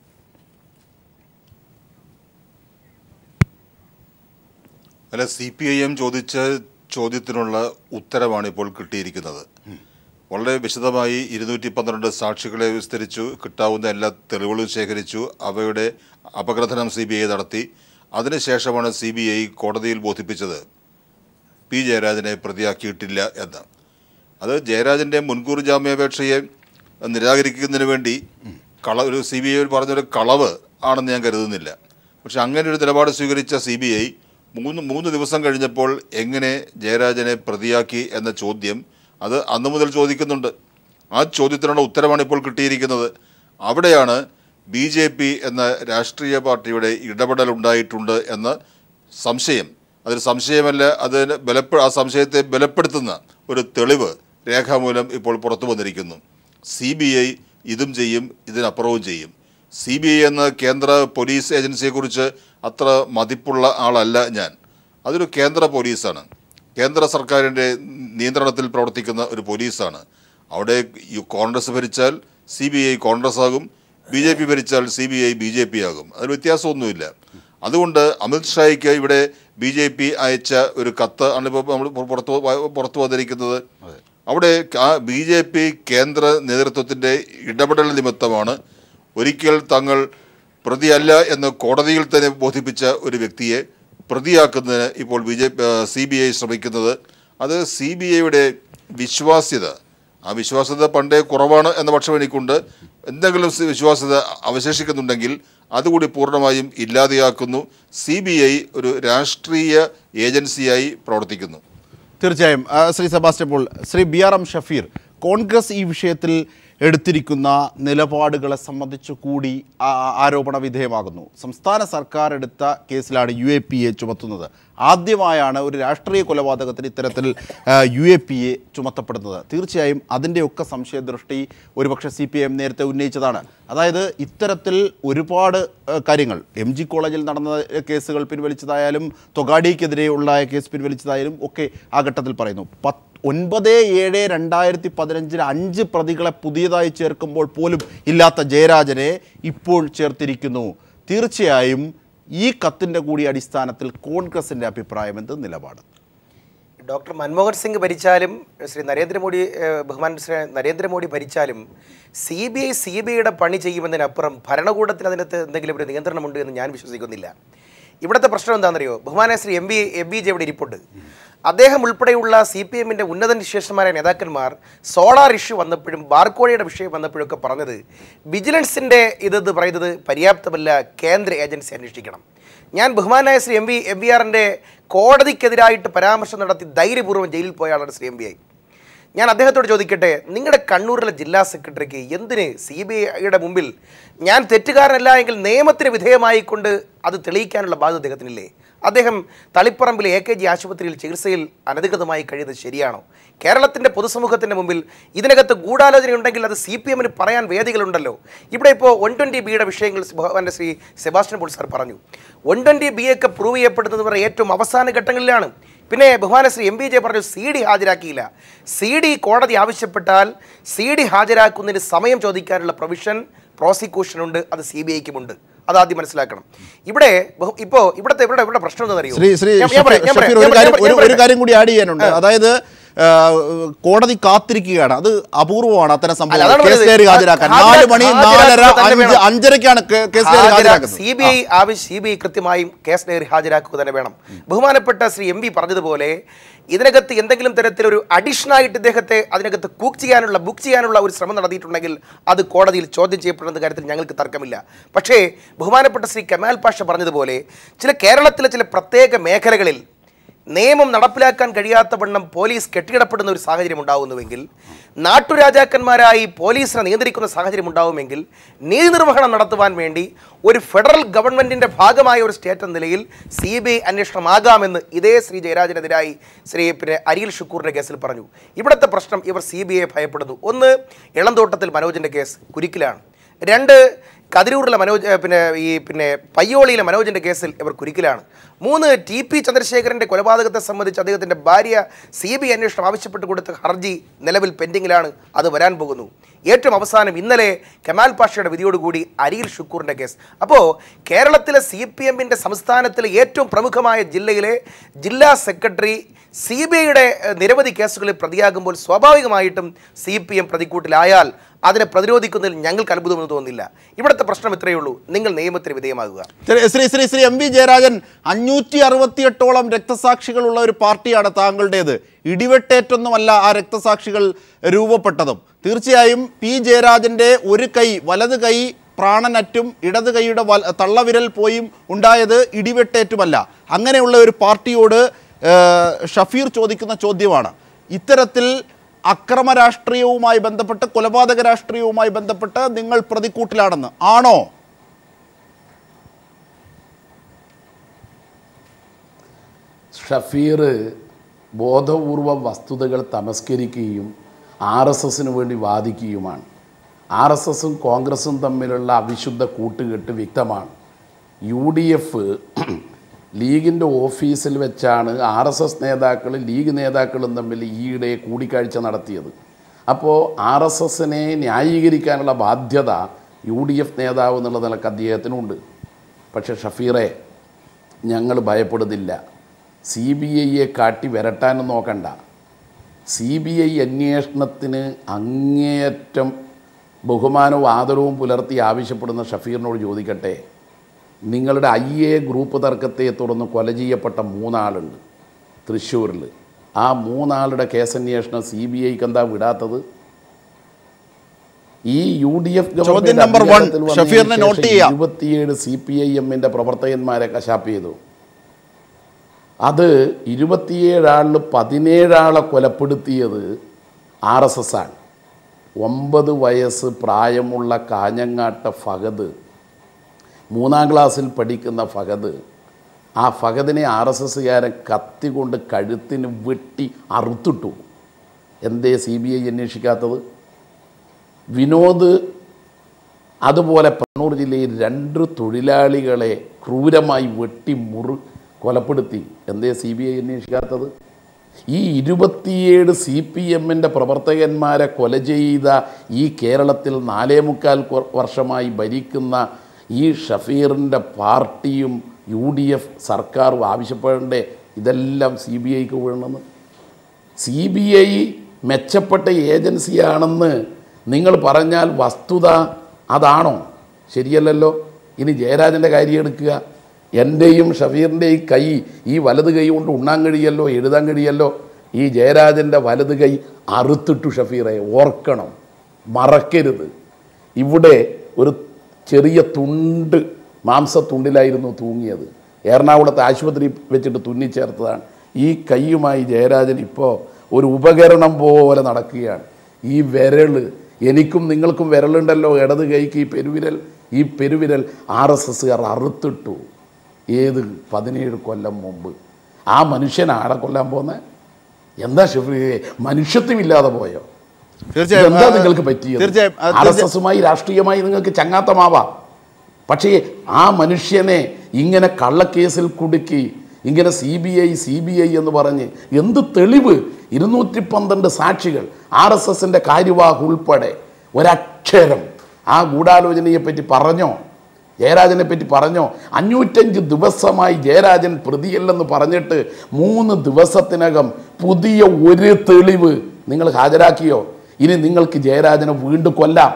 അല്ല, സി പി ഐ എം ചോദിച്ച ചോദ്യത്തിനുള്ള ഉത്തരവാണ് ഇപ്പോൾ കിട്ടിയിരിക്കുന്നത്. വളരെ വിശദമായി ഇരുന്നൂറ്റി പന്ത്രണ്ട് സാക്ഷികളെ വിസ്തരിച്ചു, കിട്ടാവുന്ന എല്ലാ തെളിവുകളും ശേഖരിച്ചു, അവയുടെ അപഗ്രഥനം സി ബി ഐ നടത്തി. അതിനുശേഷമാണ് സി ബി ഐ കോടതിയിൽ ബോധിപ്പിച്ചത് പി ജയരാജനെ പ്രതിയാക്കിയിട്ടില്ല എന്ന്. അത് ജയരാജൻ്റെ മുൻകൂർ ജാമ്യാപേക്ഷയെ നിരാകരിക്കുന്നതിന് വേണ്ടി കള ഒരു സി ബി ഐ പറഞ്ഞൊരു കളവ് ആണെന്ന് ഞാൻ കരുതുന്നില്ല. പക്ഷെ അങ്ങനെ ഒരു നിലപാട് സ്വീകരിച്ച സി ബി ഐ മൂന്ന് മൂന്ന് ദിവസം കഴിഞ്ഞപ്പോൾ എങ്ങനെ ജയരാജനെ പ്രതിയാക്കി എന്ന ചോദ്യം അത് അന്നു മുതൽ ചോദിക്കുന്നുണ്ട്. ആ ചോദ്യത്തിനുള്ള ഉത്തരവാണ് ഇപ്പോൾ കിട്ടിയിരിക്കുന്നത്. അവിടെയാണ് ബി ജെ പി എന്ന രാഷ്ട്രീയ പാർട്ടിയുടെ ഇടപെടൽ ഉണ്ടായിട്ടുണ്ട് എന്ന സംശയം, അതൊരു സംശയമല്ല, അതിന് ബലപ്പെ ആ സംശയത്തെ ബലപ്പെടുത്തുന്ന ഒരു തെളിവ് രേഖാമൂലം ഇപ്പോൾ പുറത്തു വന്നിരിക്കുന്നു. സി ബി ഐ ഇതും ചെയ്യും, ഇതിനപ്പുറവും ചെയ്യും. സി ബി ഐ എന്ന കേന്ദ്ര പോലീസ് ഏജൻസിയെക്കുറിച്ച് അത്ര മതിപ്പുള്ള ആളല്ല ഞാൻ. അതൊരു കേന്ദ്ര പോലീസാണ്, കേന്ദ്ര സർക്കാരിൻ്റെ നിയന്ത്രണത്തിൽ പ്രവർത്തിക്കുന്ന ഒരു പോലീസാണ്. അവിടെ കോൺഗ്രസ് ഭരിച്ചാൽ സി ബി ഐ കോൺഗ്രസ് ആകും, ബി ജെ പി ഭരിച്ചാൽ C B I B J P ആകും. അതിൽ വ്യത്യാസമൊന്നുമില്ല. അതുകൊണ്ട് അമിത്ഷായ്ക്ക് ഇവിടെ ബി ജെ പി അയച്ച ഒരു കത്ത് ആണ് ഇപ്പോൾ നമ്മൾ പുറത്തു പുറത്തു വന്നിരിക്കുന്നത്. അവിടെ ആ ബി ജെ പി കേന്ദ്ര നേതൃത്വത്തിൻ്റെ ഇടപെടൽ നിമിത്തമാണ് ഒരിക്കൽ തങ്ങൾ പ്രതിയല്ല എന്ന് കോടതിയിൽ തന്നെ ബോധിപ്പിച്ച ഒരു വ്യക്തിയെ പ്രതിയാക്കുന്നതിന് ഇപ്പോൾ B J P C B I ശ്രമിക്കുന്നത്. അത് സി ബി ഐയുടെ വിശ്വാസ്യത, ആ വിശ്വാസ്യത പണ്ടേ കുറവാണ് എന്ന പക്ഷം എനിക്കുണ്ട്. എന്തെങ്കിലും വിശ്വാസ്യത അവശേഷിക്കുന്നുണ്ടെങ്കിൽ അതുകൂടി പൂർണ്ണമായും ഇല്ലാതെയാക്കുന്നു. സി ബി ഐ ഒരു രാഷ്ട്രീയ ഏജൻസിയായി പ്രവർത്തിക്കുന്നു. തീർച്ചയായും Shri Sebastian Paul, Shri B R M Shafeer, Congress ഈ വിഷയത്തിൽ എടുത്തിരിക്കുന്ന നിലപാടുകളെ സംബന്ധിച്ചു കൂടി ആരോപണ വിധേയമാകുന്നു. സംസ്ഥാന സർക്കാർ എടുത്ത കേസിലാണ് യു എ പി എ ചുമത്തുന്നത്. ആദ്യമായാണ് ഒരു രാഷ്ട്രീയ കൊലപാതകത്തിന് ഇത്തരത്തിൽ യു എ പി എ ചുമത്തപ്പെടുന്നത്. തീർച്ചയായും അതിൻ്റെയൊക്കെ സംശയദൃഷ്ടി ഒരുപക്ഷെ സി പി എം നേരത്തെ ഉന്നയിച്ചതാണ്. അതായത് ഇത്തരത്തിൽ ഒരുപാട് കാര്യങ്ങൾ, എം ജി കോളേജിൽ നടന്ന കേസുകൾ പിൻവലിച്ചതായാലും തൊഗാഡിക്കെതിരെ ഉണ്ടായ കേസ് പിൻവലിച്ചതായാലും ഒക്കെ ആ ഘട്ടത്തിൽ പറയുന്നു. പത്ത് ഒൻപത് ഏഴ് രണ്ടായിരത്തി പതിനഞ്ചിൽ അഞ്ച് പ്രതികളെ പുതിയതായി ചേർക്കുമ്പോൾ പോലും ഇല്ലാത്ത ജയരാജനെ ഇപ്പോൾ ചേർത്തിരിക്കുന്നു. തീർച്ചയായും ഈ കത്തിൻ്റെ കൂടി അടിസ്ഥാനത്തിൽ കോൺഗ്രസിൻ്റെ അഭിപ്രായം എന്ത് നിലപാട്? ഡോക്ടർ മൻമോഹൻ സിംഗ് ഭരിച്ചാലും ശ്രീ നരേന്ദ്രമോദി ബഹുമാൻ ശ്രീ നരേന്ദ്രമോദി ഭരിച്ചാലും C B I C B ഐയുടെ പണി ചെയ്യുന്നതിനപ്പുറം ഭരണകൂടത്തിന് അതിനകത്ത് എന്തെങ്കിലും ഒരു നിയന്ത്രണമുണ്ട് എന്ന് ഞാൻ വിശ്വസിക്കുന്നില്ല. ഇവിടുത്തെ പ്രശ്നം എന്താണെന്നറിയോ? ബഹുമാനായ Shri M B M B J ഇവിടെ ഇരിപ്പുണ്ട്. അദ്ദേഹം ഉൾപ്പെടെയുള്ള സി പി എമ്മിൻ്റെ ഉന്നത വിശേഷന്മാരായ നേതാക്കന്മാർ സോളാർ ഇഷ്യൂ വന്നപ്പോഴും ബാർക്കോഴയുടെ വിഷയം വന്നപ്പോഴും ഒക്കെ പറഞ്ഞത് വിജിലൻസിൻ്റെ ഇതെന്ന് പറയുന്നത് പര്യാപ്തമല്ല, കേന്ദ്ര ഏജൻസി അന്വേഷിക്കണം. ഞാൻ ബഹുമാനായ Shri M V M V ആറിൻ്റെ കോടതിക്കെതിരായിട്ട് പരാമർശം നടത്തി ധൈര്യപൂർവ്വം ജയിലിൽ പോയ ആളാണ് ശ്രീ എം വി ഐ. ഞാൻ അദ്ദേഹത്തോട് ചോദിക്കട്ടെ, നിങ്ങളുടെ കണ്ണൂരിലെ ജില്ലാ സെക്രട്ടറിക്ക് എന്തിന് സി ബി ഐയുടെ മുമ്പിൽ ഞാൻ തെറ്റുകാരനല്ല എങ്കിൽ നിയമത്തിന് വിധേയമായിക്കൊണ്ട് അത് തെളിയിക്കാനുള്ള ബാധ്യത അദ്ദേഹത്തിനില്ലേ? അദ്ദേഹം തളിപ്പറമ്പിലെ എ കെ ജി ആശുപത്രിയിൽ ചികിത്സയിൽ അനധികൃതമായി കഴിയുന്നത് ശരിയാണോ? കേരളത്തിൻ്റെ പൊതുസമൂഹത്തിൻ്റെ മുമ്പിൽ ഇതിനകത്ത് ഗൂഢാലോചനയുണ്ടെങ്കിൽ അത് സി പി എമ്മിന് പറയാൻ വേദികളുണ്ടല്ലോ. ഇവിടെ ഇപ്പോൾ വൺ ട്വൻറ്റി ബിയുടെ വിഷയങ്ങൾ എൻ്റെ ശ്രീ സെബാസ്റ്റ്യൻ പോൾ സാർ പറഞ്ഞു. വൺ ട്വൻറ്റി ബി ഒക്കെ പ്രൂവ് ചെയ്യപ്പെടുന്നത് പറഞ്ഞാൽ ഏറ്റവും അവസാന ഘട്ടങ്ങളിലാണ്. പിന്നെ ബഹുമാന ശ്രീ എം ബി ജെ പറഞ്ഞു സി ഡി ഹാജരാക്കിയില്ല. സി ഡി കോടതി ആവശ്യപ്പെട്ടാൽ സി ഡി ഹാജരാക്കുന്നതിന് സമയം ചോദിക്കാനുള്ള പ്രൊവിഷൻ പ്രോസിക്യൂഷനുണ്ട്, അത് സി ബി ഐക്കുമുണ്ട്. അതാദ്യം മനസ്സിലാക്കണം. ഇവിടെ ഇപ്പോ ഇവിടുത്തെ ഇവിടെ ഇവിടെ പ്രശ്നം എന്താണെന്നറിയോ? ഒരു കാര്യം കൂടി ആഡ് ചെയ്യാനുണ്ട്. അതായത് കോടതി കാത്തിരിക്കുകയാണ്. അത് അപൂർവമാണ് അത്തരം സംഭവം. കേസ് ഡയറി ഹാജരാക്കാൻ നാല് മണി നാലര അഞ്ച് അഞ്ചരക്കാണ് കേസ് ഡയറി ഹാജരാക്കുന്നത്. സി ബി ഐ ആവശ്യം സി ബി ഐ കൃത്യമായും കേസ് ഡയറി ഹാജരാക്കുക തന്നെ വേണം. ബഹുമാനപ്പെട്ട ശ്രീ എം പി പറഞ്ഞതുപോലെ ഇതിനകത്ത് എന്തെങ്കിലും തരത്തിലൊരു അഡീഷണലായിട്ട് ഇദ്ദേഹത്തെ അതിനകത്ത് കുക്ക് ചെയ്യാനുള്ള ബുക്ക് ചെയ്യാനുള്ള ഒരു ശ്രമം നടത്തിയിട്ടുണ്ടെങ്കിൽ അത് കോടതിയിൽ ചോദ്യം ചെയ്യപ്പെടുന്ന കാര്യത്തിൽ ഞങ്ങൾക്ക് തർക്കമില്ല. പക്ഷേ ബഹുമാനപ്പെട്ട ശ്രീ കമാൽ പാഷ പറഞ്ഞതുപോലെ ചില കേരളത്തിലെ ചില പ്രത്യേക മേഖലകളിൽ നിയമം നടപ്പിലാക്കാൻ കഴിയാത്ത വണ്ണം പോലീസ് കെട്ടിടപ്പെടുന്ന ഒരു സാഹചര്യം ഉണ്ടാകുന്നുവെങ്കിൽ, നാട്ടുരാജാക്കന്മാരായി പോലീസിനെ നിയന്ത്രിക്കുന്ന സാഹചര്യം ഉണ്ടാവുമെങ്കിൽ നീതി നിർവഹണം നടത്തുവാൻ വേണ്ടി ഒരു ഫെഡറൽ ഗവൺമെൻറ്റിൻ്റെ ഭാഗമായ ഒരു സ്റ്റേറ്റ് എന്ന നിലയിൽ സി ബി ഐ അന്വേഷണമാകാമെന്ന് ഇതേ ശ്രീ ജയരാജനെതിരായി ശ്രീ പിന്നെ അരിയിൽ ഷുക്കൂറിൻ്റെ കേസിൽ പറഞ്ഞു. ഇവിടുത്തെ പ്രശ്നം ഇവർ സി ബി ഐ ഭയപ്പെടുന്നു. ഒന്ന്, ഇളന്തോട്ടത്തിൽ മനോജിൻ്റെ കേസ് കുരുക്കിലാണ്. രണ്ട്, കതിരൂരിലെ മനോജ് പിന്നെ ഈ പിന്നെ പയ്യോളിയിലെ മനോജിൻ്റെ കേസിൽ ഇവർ കുരുക്കിലാണ്. മൂന്ന് ടി പി ചന്ദ്രശേഖരൻ്റെ കൊലപാതകത്തെ സംബന്ധിച്ച് അദ്ദേഹത്തിൻ്റെ ഭാര്യ സി ബി ഐ അന്വേഷണം ആവശ്യപ്പെട്ട് കൊടുത്ത ഹർജി നിലവിൽ പെൻഡിങ്ങിലാണ്, അത് വരാൻ പോകുന്നു. ഏറ്റവും അവസാനം ഇന്നലെ കെമാൽ പാഷയുടെ വിധിയോടുകൂടി അരിയിൽ ഷുക്കൂറിൻ്റെ കേസ്. അപ്പോൾ കേരളത്തിലെ സി പി എമ്മിൻ്റെ സംസ്ഥാനത്തിലെ ഏറ്റവും പ്രമുഖമായ ജില്ലയിലെ ജില്ലാ സെക്രട്ടറി സി ബി ഐയുടെ നിരവധി കേസുകളിൽ പ്രതിയാകുമ്പോൾ സ്വാഭാവികമായിട്ടും സി പി എം പ്രതിക്കൂട്ടിലായാൽ അതിനെ പ്രതിരോധിക്കുന്നതിൽ ഞങ്ങൾക്ക് അത്ഭുതമൊന്നും തോന്നുന്നില്ല. ഇവിടുത്തെ പ്രശ്നം ഇത്രയേ ഉള്ളൂ, നിങ്ങൾ നിയമത്തിന് വിധേയമാകുക. ശ്രീ ശ്രീ ശ്രീ എം വി ജയരാജൻ, അഞ്ഞൂറ്റി അറുപത്തിയെട്ടോളം രക്തസാക്ഷികളുള്ള ഒരു പാർട്ടിയാണ് താങ്കളുടേത്. ഇടിവെട്ടേറ്റൊന്നുമല്ല ആ രക്തസാക്ഷികൾ രൂപപ്പെട്ടതും. തീർച്ചയായും പി ജയരാജൻ്റെ ഒരു കൈ, വലത് കൈ പ്രാണനറ്റും ഇടത് കൈയുടെ തള്ളവിരൽ പോയും ഉണ്ടായത് ഇടിവെട്ടേറ്റുമല്ല. അങ്ങനെയുള്ള ഒരു പാർട്ടിയോട് ഷഫീർ ചോദിക്കുന്ന ചോദ്യമാണ്, ഇത്തരത്തിൽ അക്രമ രാഷ്ട്രീയവുമായി ബന്ധപ്പെട്ട്, കൊലപാതക രാഷ്ട്രീയവുമായി ബന്ധപ്പെട്ട് നിങ്ങൾ പ്രതിക്കൂട്ടിലാണെന്ന് ആണോ? ഷഫീർ ബോധപൂർവം വസ്തുതകൾ തമസ്കരിക്കുകയും ആർ എസ് എസിന് വേണ്ടി വാദിക്കുകയുമാണ്. ആർ എസ് എസും കോൺഗ്രസും തമ്മിലുള്ള അവിശുദ്ധ കൂട്ടുകെട്ട് വ്യക്തമാണ്. യു ഡി എഫ് ലീഗിൻ്റെ ഓഫീസിൽ വെച്ചാണ് ആർ എസ് എസ് നേതാക്കളും ലീഗ് നേതാക്കളും തമ്മിൽ ഈയിടെ കൂടിക്കാഴ്ച നടത്തിയത്. അപ്പോൾ ആർ എസ് എസിനെ ന്യായീകരിക്കാനുള്ള ബാധ്യത യു ഡി എഫ് നേതാവ് എന്നുള്ള നിലക്ക് അദ്ദേഹത്തിനുണ്ട്. പക്ഷേ ഷഫീറെ, ഞങ്ങൾ ഭയപ്പെടുന്നില്ല. സി ബി ഐയെ കാട്ടി വരട്ടാനും നോക്കണ്ട. സി ബി ഐ അന്വേഷണത്തിന് അങ്ങേയറ്റം ബഹുമാനവും ആദരവും പുലർത്തി ആവശ്യപ്പെടുന്ന ഷഫീറിനോട് ചോദിക്കട്ടെ, നിങ്ങളുടെ ഐ എ ഗ്രൂപ്പ് തർക്കത്തെ തുടർന്ന് കൊല ചെയ്യപ്പെട്ട മൂന്നാളുണ്ട് തൃശ്ശൂരിൽ. ആ മൂന്നാളുടെ കേസന്വേഷണം സി ബി ഐക്ക് എന്താ വിടാത്തത്? ഈ യു ഡി എഫ് ഗവൺമെന്റ് ഇരുപത്തിയേഴ് സി പി ഐ എമ്മിൻ്റെ പ്രവർത്തകന്മാരെ കശാപ്പ് ചെയ്തു. അത് ഇരുപത്തിയേഴാളിൽ പതിനേഴാളെ കൊലപ്പെടുത്തിയത് ആർ എസ് എസ് ആണ്. ഒമ്പത് വയസ്സ് പ്രായമുള്ള കാഞ്ഞങ്ങാട്ട ഫഹദ്, മൂന്നാം ക്ലാസ്സിൽ പഠിക്കുന്ന ഫഹദ്, ആ ഫഹദിനെ ആർ എസ് എസ്സുകാരൻ കത്തി കൊണ്ട് കഴുത്തിന് വെട്ടി അറുത്തിട്ടു. എന്തേ സി ബി ഐ അന്വേഷിക്കാത്തത്? വിനോദ് അതുപോലെ കണ്ണൂർ ജില്ലയിൽ രണ്ട് തൊഴിലാളികളെ ക്രൂരമായി വെട്ടി മുറി കൊലപ്പെടുത്തി. എന്തേ സി ബി ഐ അന്വേഷിക്കാത്തത്? ഈ ഇരുപത്തിയേഴ് സി പി എമ്മിൻ്റെ പ്രവർത്തകന്മാരെ കൊല ചെയ്ത ഈ കേരളത്തിൽ നാലേ മുക്കാൽ വർഷമായി ഭരിക്കുന്ന ഈ ഷഫീറിൻ്റെ പാർട്ടിയും യു ഡി എഫ് സർക്കാരും ആവശ്യപ്പെടേണ്ടേ ഇതെല്ലാം സി ബി ഐക്ക് വീഴണമെന്ന്? സി ബി ഐ മെച്ചപ്പെട്ട ഏജൻസിയാണെന്ന് നിങ്ങൾ പറഞ്ഞാൽ വസ്തുത അതാണോ? ശരിയല്ലല്ലോ. ഇനി ജയരാജൻ്റെ കാര്യം എടുക്കുക. എൻ്റെയും ഷഫീറിൻ്റെയും കൈ, ഈ വലത് കൈ കൊണ്ട് ഉണ്ണാൻ കഴിയല്ലോ, എഴുതാൻ കഴിയല്ലോ. ഈ ജയരാജൻ്റെ വലത് കൈ അറുത്തിട്ടു ഷഫീറെ, ഓർക്കണം, മറക്കരുത്. ഇവിടെ ഒരു ചെറിയ തുണ്ട് മാംസത്തുണ്ടിലായിരുന്നു തൂങ്ങിയത്. എറണാകുളത്തെ ആശുപത്രി വെച്ചിട്ട് തുന്നിച്ചേർത്തതാണ്. ഈ കൈയുമായി ജയരാജൻ ഇപ്പോൾ ഒരു ഉപകരണം പോലെ നടക്കുകയാണ്. ഈ വിരൽ, എനിക്കും നിങ്ങൾക്കും വിരലുണ്ടല്ലോ, ഇടത് കൈക്ക് ഈ പെരുവിരൽ, ഈ പെരുവിരൽ ആർ എസ് എസ്സുകാർ അറുത്തിട്ടു. ഏത് പതിനേഴ് കൊല്ലം മുമ്പ്. ആ മനുഷ്യൻ ആടെ കൊല്ലാൻ പോകുന്നത് എന്താ ഷെഫി? മനുഷ്യത്വമില്ലാതെ പോയോ? എന്താ നിങ്ങൾക്ക് പറ്റിയത്? ആർ എസ് എസുമായി രാഷ്ട്രീയമായി നിങ്ങൾക്ക് ചങ്ങാത്തമാവാം, പക്ഷേ ആ മനുഷ്യനെ ഇങ്ങനെ കള്ളക്കേസിൽ കുടുക്കി, ഇങ്ങനെ C B I C B I എന്ന് പറഞ്ഞ് എന്ത് തെളിവ്? ഇരുന്നൂറ്റി പന്ത്രണ്ട് സാക്ഷികൾ, ആർ എസ് എസിൻ്റെ കാര്യവാഹ് ഉൾപ്പെടെ ഒരക്ഷരം ആ ഗൂഢാലോചനയെപ്പറ്റി പറഞ്ഞോ? ജയരാജനെ പറ്റി പറഞ്ഞോ? അഞ്ഞൂറ്റഞ്ച് ദിവസമായി ജയരാജൻ പ്രതിയല്ലെന്ന് പറഞ്ഞിട്ട് മൂന്ന് ദിവസത്തിനകം പുതിയ ഒരു തെളിവ് നിങ്ങൾ ഹാജരാക്കിയോ? ഇനി നിങ്ങൾക്ക് ജയരാജനെ വീണ്ടും കൊല്ലാം.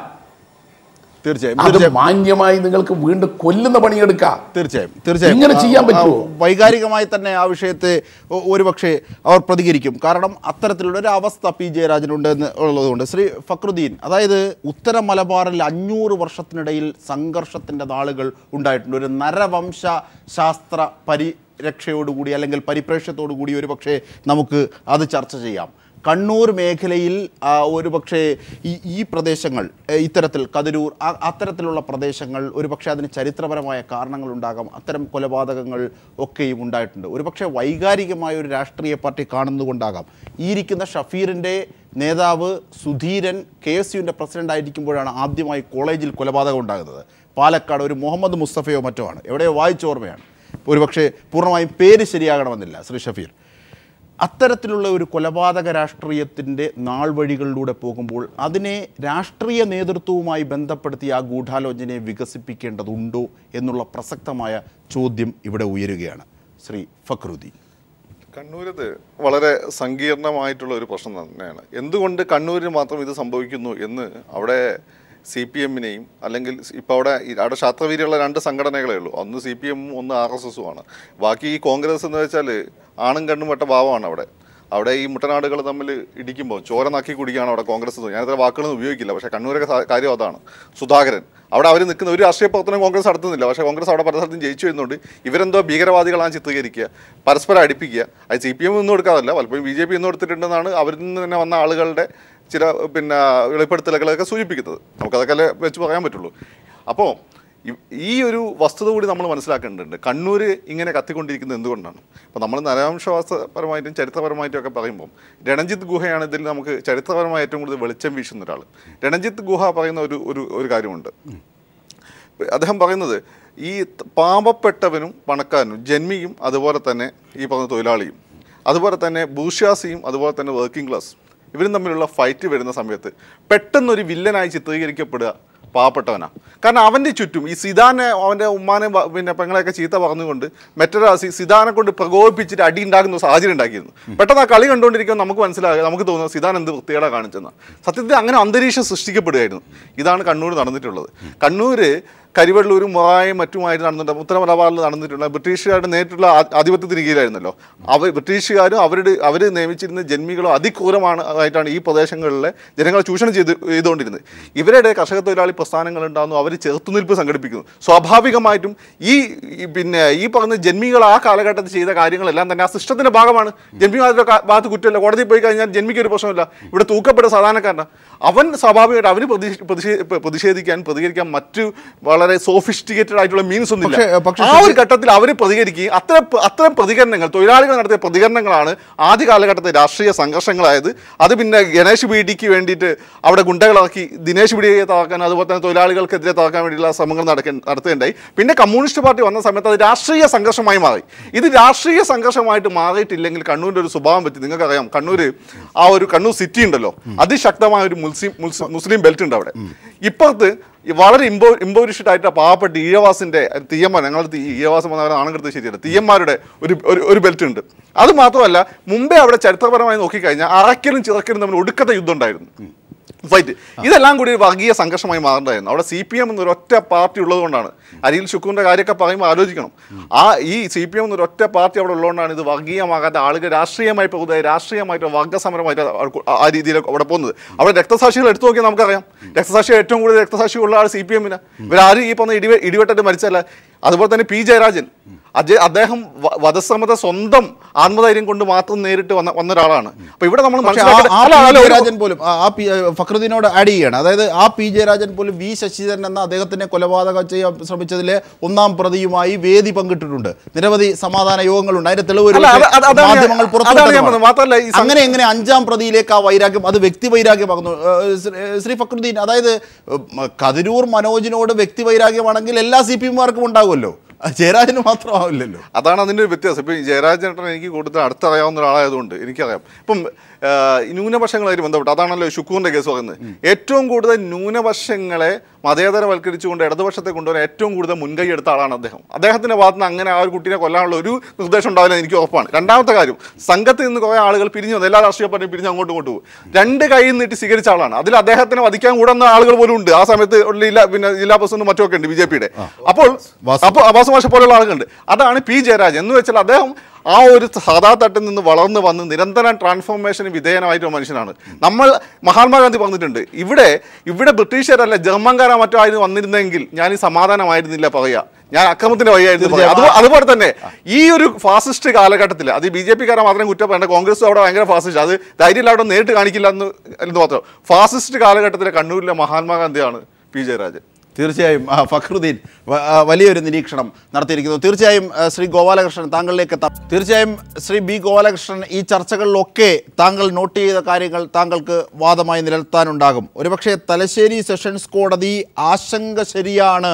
തീർച്ചയായും മാന്യമായി നിങ്ങൾക്ക് വീണ്ടും കൊല്ലുന്ന പണിയെടുക്കാം. തീർച്ചയായും തീർച്ചയായും ഇങ്ങനെ ചെയ്യാൻ പറ്റുമോ? വൈകാരികമായി തന്നെ ആ വിഷയത്തെ ഒരുപക്ഷെ അവർ പ്രതികരിക്കും. കാരണം അത്തരത്തിലുള്ള ഒരു അവസ്ഥ പി ജയരാജനുണ്ട് എന്ന് ഉള്ളതുകൊണ്ട്. ശ്രീ ഫക്രുദ്ദീൻ, അതായത് ഉത്തര മലബാറിൽ അഞ്ഞൂറ് വർഷത്തിനിടയിൽ സംഘർഷത്തിൻ്റെ നാളുകൾ ഉണ്ടായിട്ടുണ്ട്. ഒരു നരവംശ ശാസ്ത്ര പരിരക്ഷയോടുകൂടി അല്ലെങ്കിൽ പരിപ്രേക്ഷ്യത്തോടു കൂടി ഒരു പക്ഷേ നമുക്ക് അത് ചർച്ച ചെയ്യാം. കണ്ണൂർ മേഖലയിൽ ഒരു പക്ഷേ ഈ ഈ പ്രദേശങ്ങൾ, ഇത്തരത്തിൽ കതിരൂർ, അത്തരത്തിലുള്ള പ്രദേശങ്ങൾ ഒരു പക്ഷേ അതിന് ചരിത്രപരമായ കാരണങ്ങളുണ്ടാകാം. അത്തരം കൊലപാതകങ്ങൾ ഒക്കെയും ഉണ്ടായിട്ടുണ്ട്. ഒരു പക്ഷേ വൈകാരികമായ ഒരു രാഷ്ട്രീയ പാർട്ടി കാണുന്നതുകൊണ്ടാകാം. ഈ ഇരിക്കുന്ന ഷഫീറിൻ്റെ നേതാവ് സുധീരൻ കെ എസ് യുവിൻ്റെ പ്രസിഡൻ്റ് ആയിരിക്കുമ്പോഴാണ് ആദ്യമായി കോളേജിൽ കൊലപാതകം ഉണ്ടാകുന്നത്. പാലക്കാട് ഒരു മുഹമ്മദ് മുസ്തഫയോ മറ്റോ ആണ്, എവിടെയോ വായിച്ചോർമ്മയാണ്, ഒരുപക്ഷെ പൂർണ്ണമായും പേര് ശരിയാകണമെന്നില്ല ശ്രീ ഷഫീർ. അത്തരത്തിലുള്ള ഒരു കൊലപാതക രാഷ്ട്രീയത്തിൻ്റെ നാൾ വഴികളിലൂടെ പോകുമ്പോൾ അതിനെ രാഷ്ട്രീയ നേതൃത്വവുമായി ബന്ധപ്പെടുത്തി ആ ഗൂഢാലോചനയെ വികസിപ്പിക്കേണ്ടതുണ്ടോ എന്നുള്ള പ്രസക്തമായ ചോദ്യം ഇവിടെ ഉയരുകയാണ്. ശ്രീ ഫക്രുദ്ദീൻ. കണ്ണൂരത് വളരെ സങ്കീർണമായിട്ടുള്ള ഒരു പ്രശ്നം തന്നെയാണ്. എന്തുകൊണ്ട് കണ്ണൂരിൽ മാത്രം ഇത് സംഭവിക്കുന്നു എന്ന് അവിടെ സി പി എമ്മിനെയും അല്ലെങ്കിൽ ഇപ്പോൾ അവിടെ അവിടെ ശാസ്ത്രവീര്യമുള്ള രണ്ട് സംഘടനകളേ ഉള്ളൂ. ഒന്ന് സി പി എമ്മും ഒന്ന് ആർ എസ് എസുമാണ്. ബാക്കി ഈ കോൺഗ്രസ് എന്ന് വെച്ചാൽ ആണും കണ്ണും വെട്ട ഭാവമാണ് അവിടെ. അവിടെ ഈ മുട്ടനാടുകൾ തമ്മിൽ ഇടിക്കുമ്പോൾ ചോര നക്കി കുടിക്കുകയാണ് അവിടെ കോൺഗ്രസ്. ഞാനത്ര വാക്കുകളൊന്നും ഉപയോഗിക്കില്ല, പക്ഷേ കണ്ണൂരൊക്കെ കാര്യം അതാണ്. സുധാകരൻ അവിടെ അവർ നിൽക്കുന്ന ഒരു രാഷ്ട്രീയ പ്രവർത്തനം കോൺഗ്രസ് നടത്തുന്നില്ല, പക്ഷേ കോൺഗ്രസ് അവിടെ പല സ്ഥലത്തും ജയിച്ചു വരുന്നുണ്ട്. ഇവരെന്തോ ഭീകരവാദികളാണ് ചിത്രീകരിക്കുക, പരസ്പരം അടുപ്പിക്കുക. അത് സി പി എം ഒന്നും കൊടുക്കാറില്ല, പലപ്പോഴും ബി ജെ പി ഒന്നും എടുത്തിട്ടുണ്ടെന്നാണ് അവരിൽ നിന്ന് തന്നെ വന്ന ആളുകളുടെ ചില പിന്നെ വെളിപ്പെടുത്തലുകളൊക്കെ സൂചിപ്പിക്കുന്നത്. നമുക്കതൊക്കെ അല്ലേ വെച്ച് പറയാൻ പറ്റുള്ളൂ. അപ്പോൾ ഈ ഒരു വസ്തുത കൂടി നമ്മൾ മനസ്സിലാക്കേണ്ടതുണ്ട്. കണ്ണൂർ ഇങ്ങനെ കത്തിക്കൊണ്ടിരിക്കുന്നത് എന്തുകൊണ്ടാണ്? ഇപ്പോൾ നമ്മൾ നരവംശവാസപരമായിട്ടും ചരിത്രപരമായിട്ടും ഒക്കെ പറയുമ്പം രണജിത്ത് ഗുഹയാണ് ഇതിൽ നമുക്ക് ചരിത്രപരമായി ഏറ്റവും കൂടുതൽ വെളിച്ചം വീശുന്ന ഒരാൾ. രണജിത്ത് ഗുഹ പറയുന്ന ഒരു ഒരു ഒരു കാര്യമുണ്ട്. അദ്ദേഹം പറയുന്നത് ഈ പാവപ്പെട്ടവനും പണക്കാരനും, ജന്മിയും അതുപോലെ തന്നെ ഈ പറഞ്ഞ തൊഴിലാളിയും, അതുപോലെ തന്നെ ബൂർഷ്വാസിയും അതുപോലെ തന്നെ വർക്കിംഗ് ക്ലാസ്, ഇവരും തമ്മിലുള്ള ഫൈറ്റ് വരുന്ന സമയത്ത് പെട്ടെന്നൊരു വില്ലനായി ചിത്രീകരിക്കപ്പെടുക പാവപ്പെട്ടവനാണ്. കാരണം അവൻ്റെ ചുറ്റും ഈ സിദാനെ അവൻ്റെ ഉമ്മാനെ പിന്നെ പെങ്ങളെയൊക്കെ ചീത്ത പറഞ്ഞുകൊണ്ട് മറ്റൊരാൾ സിദാനെ കൊണ്ട് പ്രകോപിപ്പിച്ചിട്ട് അടി ഉണ്ടാക്കുന്ന സാഹചര്യം ഉണ്ടാക്കിയിരുന്നു. പെട്ടെന്ന് ആ കളി കണ്ടുകൊണ്ടിരിക്കുമ്പോൾ നമുക്ക് മനസ്സിലാകുക, നമുക്ക് തോന്നുന്നത് സിദാൻ എന്ത് വൃത്തികേടാണ് കാണിച്ചെന്ന്. സത്യത്തിൽ അങ്ങനെ അന്തരീക്ഷം സൃഷ്ടിക്കപ്പെടുകയായിരുന്നു. ഇതാണ് കണ്ണൂർ നടന്നിട്ടുള്ളത്. കണ്ണൂർ കരിവെള്ളൂരും മുറായും മറ്റുമായിട്ട് നടന്നിട്ടുണ്ട്. ഉത്തര മലബാറിൽ നടന്നിട്ടുള്ള ബ്രിട്ടീഷുകാരുടെ നേരിട്ടുള്ള ആധിപത്യത്തിന് കീഴിലായിരുന്നല്ലോ. അവർ ബ്രിട്ടീഷുകാരും അവരുടെ അവർ നിയമിച്ചിരുന്ന ജന്മികളോ അതിക്രൂരമാണ് ആയിട്ടാണ് ഈ പ്രദേശങ്ങളിലെ ജനങ്ങളെ ചൂഷണം ചെയ്ത് ചെയ്തുകൊണ്ടിരുന്നത്. ഇവരുടെ കർഷക തൊഴിലാളി പ്രസ്ഥാനങ്ങൾ ഉണ്ടാകുന്നു, അവർ ചെറുത്തുനിൽപ്പ് സംഘടിപ്പിക്കുന്നു. സ്വാഭാവികമായിട്ടും ഈ പിന്നെ ഈ പറഞ്ഞ ജന്മികൾ ആ കാലഘട്ടത്തിൽ ചെയ്ത കാര്യങ്ങളെല്ലാം തന്നെ ആ സിസ്റ്റത്തിൻ്റെ ഭാഗമാണ്. ജന്മിമാരുടെ ഭാഗത്ത് കുറ്റമില്ല, കോടതിയിൽ പോയി കഴിഞ്ഞാൽ ജന്മിക്ക് ഒരു പ്രശ്നമില്ല. ഇവിടെ തൂക്കപ്പെട്ട സാധാരണക്കാരനാണ് അവൻ. സ്വാഭാവികമായിട്ട് അവന് പ്രതിഷേധിക്കാൻ പ്രതികരിക്കാൻ മറ്റു വളരെ സോഫിസ്റ്റിക്കേറ്റഡ് ആയിട്ടുള്ള മീൻസ് ഒന്നുമില്ല. ആ ഒരു ഘട്ടത്തിൽ അവർ പ്രതികരിക്കുകയും അത്ര അത്തരം പ്രതികരണങ്ങൾ തൊഴിലാളികൾ നടത്തിയ പ്രതികരണങ്ങളാണ് ആദ്യ കാലഘട്ടത്തിൽ രാഷ്ട്രീയ സംഘർഷങ്ങളായത്. അത് പിന്നെ ഗണേഷ് ബീഡിക്ക് വേണ്ടിയിട്ട് അവിടെ ഗുണ്ടകളാക്കി ദിനേശ് ബീഡിയെ തകർക്കാൻ അതുപോലെ തന്നെ തൊഴിലാളികൾക്കെതിരെ തകർക്കാൻ വേണ്ടിയുള്ള ശ്രമങ്ങൾ നടക്കാൻ നടത്തുകയുണ്ടായി. പിന്നെ കമ്മ്യൂണിസ്റ്റ് പാർട്ടി വന്ന സമയത്ത് അത് രാഷ്ട്രീയ സംഘർഷമായി മാറി. ഇത് രാഷ്ട്രീയ സംഘർഷമായിട്ട് മാറിയിട്ടില്ലെങ്കിൽ കണ്ണൂരിൻ്റെ ഒരു സ്വഭാവം പറ്റി നിങ്ങൾക്കറിയാം. കണ്ണൂർ ആ ഒരു കണ്ണൂർ സിറ്റി ഉണ്ടല്ലോ, അതിശക്തമായ ഒരു മുസ്ലിം മുസ്ലിം ബെൽറ്റ് ഉണ്ട് അവിടെ. ഇപ്പുറത്ത് വളരെ ഇമ്പോ ഇമ്പോരിഷ്ഡ് ആയിട്ട് പാവപ്പെട്ട ഈഴവാസിൻ്റെ തീയമ്മ, ഞങ്ങൾ ഈഴവാസം വന്നവരെ ആണെങ്കിലും ശരിയല്ല, തീയന്മാരുടെ ഒരു ഒരു ബെൽറ്റ് ഉണ്ട്. അത് മാത്രമല്ല, മുമ്പേ അവിടെ ചരിത്രപരമായി നോക്കിക്കഴിഞ്ഞാൽ അറക്കലും ചിറക്കലും തമ്മിൽ ഒടുക്കത്തെ യുദ്ധം ഉണ്ടായിരുന്നു, ഫൈറ്റ്. ഇതെല്ലാം കൂടി ഒരു വർഗീയ സംഘർഷമായി മാറേണ്ടതായിരുന്നു. അവിടെ സി പി എം എന്നൊരു ഒറ്റ പാർട്ടി ഉള്ളതുകൊണ്ടാണ്. അരിയിൽ ഷുക്കൂറിൻ്റെ കാര്യമൊക്കെ പറയുമ്പോൾ ആലോചിക്കണം. ആ ഈ സി പി എം എന്നൊരു ഒറ്റ പാർട്ടി അവിടെ ഉള്ളതുകൊണ്ടാണ് ഇത് വർഗീയമാകാത്ത ആളുകൾ രാഷ്ട്രീയമായി പോകുന്നത്, രാഷ്ട്രീയമായിട്ട് വർഗ്ഗസമരമായിട്ട് ആ രീതിയിൽ അവിടെ പോകുന്നത്. അവിടെ രക്തസാക്ഷികൾ എടുത്തു നോക്കിയാൽ നമുക്കറിയാം. രക്തസാക്ഷികൾ ഏറ്റവും കൂടുതൽ രക്തസാക്ഷിയുള്ള ആൾ സി പി എമ്മിന്. ഇവരാരും ഈ പറഞ്ഞ ഇടി ഇടിവെട്ടിട്ട് മരിച്ചല്ല. അതുപോലെ തന്നെ പി ജയരാജൻ, അദ്ദേഹം വധശ്രമത്തെ സ്വന്തം ആത്മധൈര്യം കൊണ്ട് മാത്രം നേരിട്ട് വന്ന വന്ന ഒരാളാണ്. അപ്പൊ ഇവിടെ നമ്മൾ ജയരാജൻ പോലും ആ ഫക്രുദ്ദീനോട് ആഡ് ചെയ്യാണ്. അതായത് ആ പി ജയരാജൻ പോലും വി ശശിധരൻ എന്ന അദ്ദേഹത്തിനെ കൊലപാതകം ചെയ്യാൻ ശ്രമിച്ചതിലെ ഒന്നാം പ്രതിയുമായി വേദി പങ്കിട്ടിട്ടുണ്ട്. നിരവധി സമാധാന യോഗങ്ങളുണ്ട്. അതിന്റെ തെളിവ് മാധ്യമങ്ങൾ പുറത്തു. അങ്ങനെ എങ്ങനെ അഞ്ചാം പ്രതിയിലേക്ക് ആ വൈരാഗ്യം, അത് വ്യക്തി വൈരാഗ്യമാകുന്നു ശ്രീ ഫക്രുദ്ദീൻ? അതായത് കതിരൂർ മനോജിനോട് വ്യക്തി വൈരാഗ്യമാണെങ്കിൽ എല്ലാ സി പി എമ്മുകാർക്കും ഉണ്ടാകുമല്ലോ, ജയരാജന് മാത്രമാവില്ലല്ലോ. അതാണ് അതിൻ്റെ ഒരു വ്യത്യാസം. ഇപ്പം ജയരാജൻ എനിക്ക് കൂടുതൽ അടുത്തറിയാവുന്ന ഒരാളായതുകൊണ്ട് എനിക്കറിയാം. ഇപ്പം ന്യൂനപക്ഷങ്ങളായിട്ട് ബന്ധപ്പെട്ട് അതാണല്ലോ ഷുക്കൂറിൻ്റെ കേസ് പറയുന്നത്. ഏറ്റവും കൂടുതൽ ന്യൂനപക്ഷങ്ങളെ മതേതരവൽക്കരിച്ചുകൊണ്ട് ഇടതുപക്ഷത്തെ കൊണ്ടുവരാൻ ഏറ്റവും കൂടുതൽ മുൻകൈ എടുത്ത ആളാണ് അദ്ദേഹം. അദ്ദേഹത്തിൻ്റെ ഭാഗത്ത് നിന്ന് അങ്ങനെ ആ ഒരു കുട്ടീനെ കൊല്ലാനുള്ള ഒരു നിർദ്ദേശം ഉണ്ടാവില്ല എനിക്ക് ഉറപ്പാണ്. രണ്ടാമത്തെ കാര്യം, സംഘത്തിൽ നിന്ന് കുറേ ആളുകൾ പിരിഞ്ഞു വന്നു, എല്ലാ രാഷ്ട്രീയ പാർട്ടിയും പിരിഞ്ഞ് അങ്ങോട്ടും ഇങ്ങോട്ട് പോകും. രണ്ട് കൈയിൽ നീട്ടി സ്വീകരിച്ച ആളാണ്. അതിൽ അദ്ദേഹത്തിനെ വധിക്കാൻ കൂടുന്ന ആളുകൾ പോലും ഉണ്ട്. ആ സമയത്ത് ജില്ലാ പിന്നെ ജില്ലാ പ്രസിഡന്റ് മറ്റൊക്കെ ഉണ്ട് ബി ജെ പിയുടെ. അപ്പോൾ അപ്പോൾ അബ്ബാസ് മാഷ പോലുള്ള ആളുകളുണ്ട്. അതാണ് പി ജയരാജൻ എന്ന് വെച്ചാൽ അദ്ദേഹം ആ ഒരു സാധാ തട്ടിൽ നിന്ന് വളർന്നു വന്ന് നിരന്തരം ട്രാൻസ്ഫോർമേഷന് വിധേയനായിട്ടൊരു മനുഷ്യനാണ്. നമ്മൾ മഹാത്മാഗാന്ധി പറഞ്ഞിട്ടുണ്ട്, ഇവിടെ ഇവിടെ ബ്രിട്ടീഷുകാരല്ല ജർമ്മൻകാരോ മറ്റോ ആയിരുന്നു വന്നിരുന്നെങ്കിൽ ഞാൻ ഈ സമാധാനമായിരുന്നില്ല പറയുക, ഞാൻ അക്രമത്തിന്റെ വഴിയായിരുന്നു പറയുക. അതുപോലെ തന്നെ ഈ ഒരു ഫാസിസ്റ്റ് കാലഘട്ടത്തിൽ അത് ബി ജെ പിക്കാരെ മാത്രം കുറ്റപ്പെടേണ്ട, കോൺഗ്രസ് അവിടെ ഭയങ്കര ഫാസിസ്റ്റ്, അത് ധൈര്യം അവിടെ നേരിട്ട് കാണിക്കില്ല എന്ന് എന്ന് മാത്രം. ഫാസിസ്റ്റ് കാലഘട്ടത്തിലെ കണ്ണൂരിലെ മഹാത്മാഗാന്ധിയാണ് പി ജയരാജൻ. തീർച്ചയായും ഫക്രുദ്ദീൻ വലിയൊരു നിരീക്ഷണം നടത്തിയിരിക്കുന്നു. തീർച്ചയായും ശ്രീ ഗോപാലകൃഷ്ണൻ താങ്കളിലേക്ക് എത്താം. തീർച്ചയായും ശ്രീ ബി ഗോപാലകൃഷ്ണൻ, ഈ ചർച്ചകളിലൊക്കെ താങ്കൾ നോട്ട് ചെയ്ത കാര്യങ്ങൾ താങ്കൾക്ക് വാദമായി നിലനിർത്താനുണ്ടാകും. ഒരുപക്ഷെ തലശ്ശേരി സെഷൻസ് കോടതി ആശങ്ക ശരിയാണ്,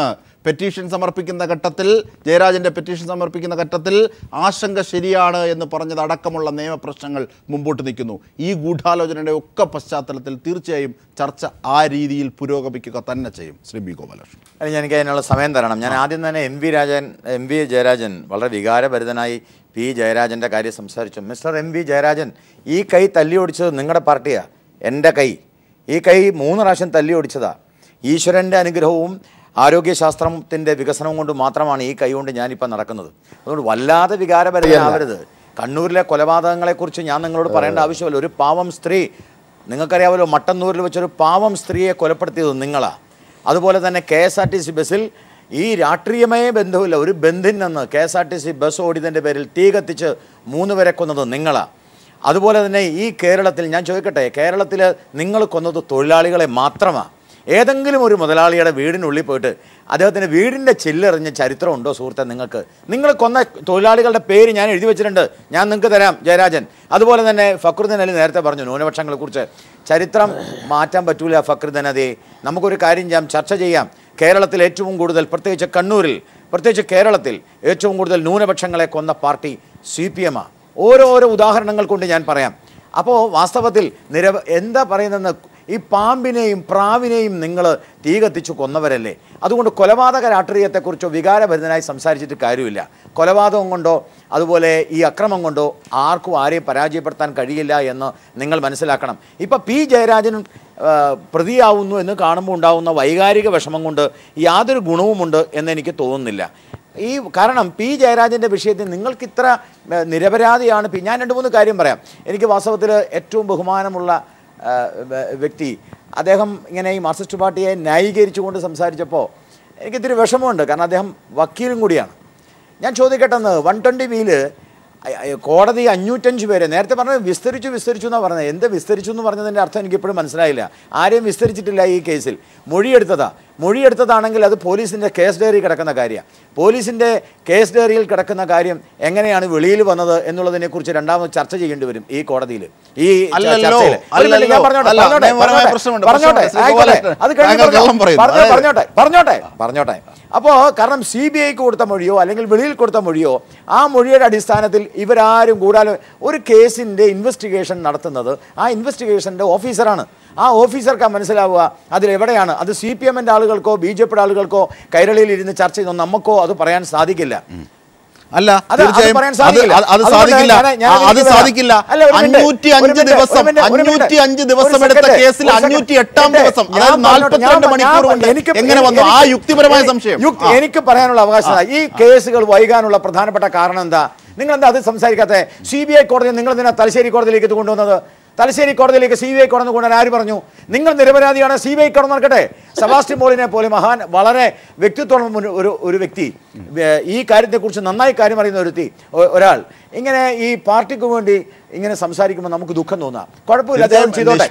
പെറ്റീഷൻ സമർപ്പിക്കുന്ന ഘട്ടത്തിൽ ജയരാജൻ്റെ പെറ്റീഷൻ സമർപ്പിക്കുന്ന ഘട്ടത്തിൽ ആശങ്ക ശരിയാണ് എന്ന് പറഞ്ഞത് അടക്കമുള്ള നിയമപ്രശ്നങ്ങൾ മുമ്പോട്ട് നിൽക്കുന്നു. ഈ ഗൂഢാലോചനയുടെ ഒക്കെ പശ്ചാത്തലത്തിൽ തീർച്ചയായും ചർച്ച ആ രീതിയിൽ പുരോഗമിക്കുക തന്നെ ചെയ്യും. ശ്രീ ബി ഗോപാലകൃഷ്ണൻ, എനിക്ക് അതിനുള്ള സമയം തരണം. ഞാൻ ആദ്യം തന്നെ M V Rajan M V Jayarajan വളരെ വികാരഭരിതനായി പി ജയരാജൻ്റെ കാര്യം സംസാരിച്ചു. മിസ്റ്റർ എം വി ജയരാജൻ, ഈ കൈ തല്ലി ഓടിച്ചത് നിങ്ങളുടെ പാർട്ടിയാണ്, എൻ്റെ കൈ. ഈ കൈ മൂന്ന് പ്രാവശ്യം തല്ലി ഓടിച്ചതാണ്. ഈശ്വരൻ്റെ അനുഗ്രഹവും ആരോഗ്യശാസ്ത്രത്തിൻ്റെ വികസനവും കൊണ്ട് മാത്രമാണ് ഈ കൈ കൊണ്ട് ഞാനിപ്പോൾ നടക്കുന്നത്. അതുകൊണ്ട് വല്ലാതെ വികാരഭരിതനാവരുത്. കണ്ണൂരിലെ കൊലപാതകങ്ങളെക്കുറിച്ച് ഞാൻ നിങ്ങളോട് പറയേണ്ട ആവശ്യമില്ല. ഒരു പാവം സ്ത്രീ, നിങ്ങൾക്കറിയാമല്ലോ, മട്ടന്നൂരിൽ വെച്ചൊരു പാവം സ്ത്രീയെ കൊലപ്പെടുത്തിയത് നിങ്ങളാണ്. അതുപോലെ തന്നെ K S R T C ബസ്സിൽ ഈ രാഷ്ട്രീയമായ ബന്ധമില്ല, ഒരു ബന്ധിൽ നിന്ന് K S R T C bus ഓടിയതിൻ്റെ പേരിൽ തീ കത്തിച്ച് മൂന്ന് പേരെ കൊന്നത് നിങ്ങളാണ്. അതുപോലെ തന്നെ ഈ കേരളത്തിൽ ഞാൻ ചോദിക്കട്ടെ, കേരളത്തിൽ നിങ്ങൾ കൊന്നത് തൊഴിലാളികളെ മാത്രമാണ്. ഏതെങ്കിലും ഒരു മുതലാളിയുടെ വീടിനുള്ളിൽ പോയിട്ട് അദ്ദേഹത്തിൻ്റെ വീടിൻ്റെ ചില്ലെറിഞ്ഞ ചരിത്രമുണ്ടോ സുഹൃത്തെ നിങ്ങൾക്ക്? നിങ്ങൾ കൊന്ന തൊഴിലാളികളുടെ പേര് ഞാൻ എഴുതി വെച്ചിട്ടുണ്ട്, ഞാൻ നിങ്ങൾക്ക് തരാം ജയരാജൻ. അതുപോലെ തന്നെ ഫക്രുദ്ദീൻ അലി നേരത്തെ പറഞ്ഞു ന്യൂനപക്ഷങ്ങളെക്കുറിച്ച്. ചരിത്രം മാറ്റാൻ പറ്റൂല ഫക്രുദ്ദീൻ അലി. നമുക്കൊരു കാര്യം ചെയ്യാം, ചർച്ച ചെയ്യാം. കേരളത്തിൽ ഏറ്റവും കൂടുതൽ, പ്രത്യേകിച്ച് കണ്ണൂരിൽ, പ്രത്യേകിച്ച് കേരളത്തിൽ ഏറ്റവും കൂടുതൽ ന്യൂനപക്ഷങ്ങളെ കൊന്ന പാർട്ടി സി പി എമ്മാണ്. ഓരോരോ ഉദാഹരണങ്ങൾ കൊണ്ട് ഞാൻ പറയാം. അപ്പോൾ വാസ്തവത്തിൽ നിരവ എന്താ പറയുന്നതെന്ന്, ഈ പാമ്പിനെയും പ്രാവിനെയും നിങ്ങൾ തീ കത്തിച്ച് കൊന്നവരല്ലേ. അതുകൊണ്ട് കൊലപാതക രാഷ്ട്രീയത്തെക്കുറിച്ചോ വികാരഭരിതനായി സംസാരിച്ചിട്ട് കാര്യമില്ല. കൊലപാതകം കൊണ്ടോ അതുപോലെ ഈ അക്രമം കൊണ്ടോ ആർക്കും ആരെയും പരാജയപ്പെടുത്താൻ കഴിയില്ല എന്ന് നിങ്ങൾ മനസ്സിലാക്കണം. ഇപ്പം പി ജയരാജൻ പ്രതിയാവുന്നു എന്ന് കാണുമ്പോൾ ഉണ്ടാകുന്ന വൈകാരിക വിഷമം കൊണ്ട് യാതൊരു ഗുണവുമുണ്ട് എന്നെനിക്ക് തോന്നുന്നില്ല. ഈ കാരണം പി ജയരാജൻ്റെ വിഷയത്തിൽ നിങ്ങൾക്ക് ഇത്ര നിരപരാധിയാണ്. ഞാൻ രണ്ട് മൂന്ന് കാര്യം പറയാം. എനിക്ക് വാസ്തവത്തിൽ ഏറ്റവും ബഹുമാനമുള്ള വ്യക്തി, അദ്ദേഹം ഇങ്ങനെ ഈ മാർക്സിസ്റ്റ് പാർട്ടിയെ ന്യായീകരിച്ചുകൊണ്ട് സംസാരിച്ചപ്പോൾ എനിക്കിത്തിരി വിഷമമുണ്ട്. കാരണം അദ്ദേഹം വക്കീലും കൂടിയാണ്. ഞാൻ ചോദിക്കട്ടെന്ന്, വൺ ട്വൻറ്റി ബിയിൽ കോടതി അഞ്ഞൂറ്റഞ്ച് പേരെ നേരത്തെ പറഞ്ഞത് വിസ്തരിച്ചു വിസ്തരിച്ചു എന്നാണ് പറഞ്ഞത്. എന്ത് വിസ്തരിച്ചു എന്ന് പറഞ്ഞതിൻ്റെ അർത്ഥം എനിക്കിപ്പോഴും മനസ്സിലായില്ല. ആരെയും വിസ്തരിച്ചിട്ടില്ല ഈ കേസിൽ. മൊഴിയെടുത്തതാ. മൊഴിയെടുത്തതാണെങ്കിൽ അത് പോലീസിൻ്റെ കേസ് ഡയറി കിടക്കുന്ന കാര്യമാണ്. പോലീസിൻ്റെ കേസ് ഡയറിയിൽ കിടക്കുന്ന കാര്യം എങ്ങനെയാണ് വെളിയിൽ വന്നത് എന്നുള്ളതിനെക്കുറിച്ച് രണ്ടാമത് ചർച്ച ചെയ്യേണ്ടി വരും ഈ കോടതിയിൽ. ഈ പറഞ്ഞോട്ടെ പറഞ്ഞോട്ടെ പറഞ്ഞോട്ടെ അപ്പോൾ കാരണം സി ബി ഐക്ക് കൊടുത്ത മൊഴിയോ അല്ലെങ്കിൽ വെളിയിൽ കൊടുത്ത മൊഴിയോ ആ മൊഴിയുടെ അടിസ്ഥാനത്തിൽ ഇവരാരും കൂടാതെ ഒരു കേസിൻ്റെ ഇൻവെസ്റ്റിഗേഷൻ നടത്തുന്നത് ആ ഇൻവെസ്റ്റിഗേഷൻ്റെ ഓഫീസറാണ്. ആ ഓഫീസർക്ക് മനസ്സിലാവുക അതിലെവിടെയാണ്. അത് സി പി എമ്മിൻ്റെ ആളുകൾക്കോ ബി ജെ പിയുടെ ആളുകൾക്കോ കൈരളിയിൽ ഇരുന്ന് ചർച്ച ചെയ്യുന്ന നമുക്കോ അത് പറയാൻ സാധിക്കില്ല. അല്ല, തീർച്ചയായും അത് സാധിക്കില്ല. അത് സാധിക്കില്ല. അഞ്ഞൂറ്റി അഞ്ച് ദിവസം അഞ്ഞൂറ്റി അഞ്ച് ദിവസം എടുത്ത കേസിൽ അഞ്ഞൂറ്റി എട്ടാം ദിവസം അതായത് നാൽപ്പത്തിരണ്ട് മണിക്കൂർ കൊണ്ട് എങ്ങനെ വന്നു? ആ യുക്തിപരമായ സംശയം എനിക്ക് പറയാനുള്ള അവകാശം. ഈ കേസുകൾ വൈകാനുള്ള പ്രധാനപ്പെട്ട കാരണം എന്താ? നിങ്ങൾ എന്താ അത് സംസാരിക്കാത്ത? സി ബി ഐ കോടതി നിങ്ങൾ എന്തിനാ തലശ്ശേരി കോടതിയിലേക്ക് ഇത് കൊണ്ടുവന്നത്? തലശ്ശേരി കോടതിയിലേക്ക് സി ബി ഐ കോടതി കൊണ്ടുവരാൻ ആര് പറഞ്ഞു? നിങ്ങൾ നിരപരാധിയാണ്, സി ബി ഐ കോടതി നടക്കട്ടെ. സെബാസ്റ്റ്യൻ പോളിനെ പോലെ മഹാൻ വളരെ വ്യക്തിത്വം ഒരു ഒരു വ്യക്തി, ഈ കാര്യത്തെക്കുറിച്ച് നന്നായി കാര്യം അറിയുന്ന ഒരു വ്യക്തി, ഒരാൾ ഇങ്ങനെ ഈ പാർട്ടിക്ക് വേണ്ടി ഇങ്ങനെ സംസാരിക്കുമ്പോൾ നമുക്ക് ദുഃഖം തോന്നാം. കുഴപ്പമില്ല, അദ്ദേഹം ചെയ്തോട്ടെ.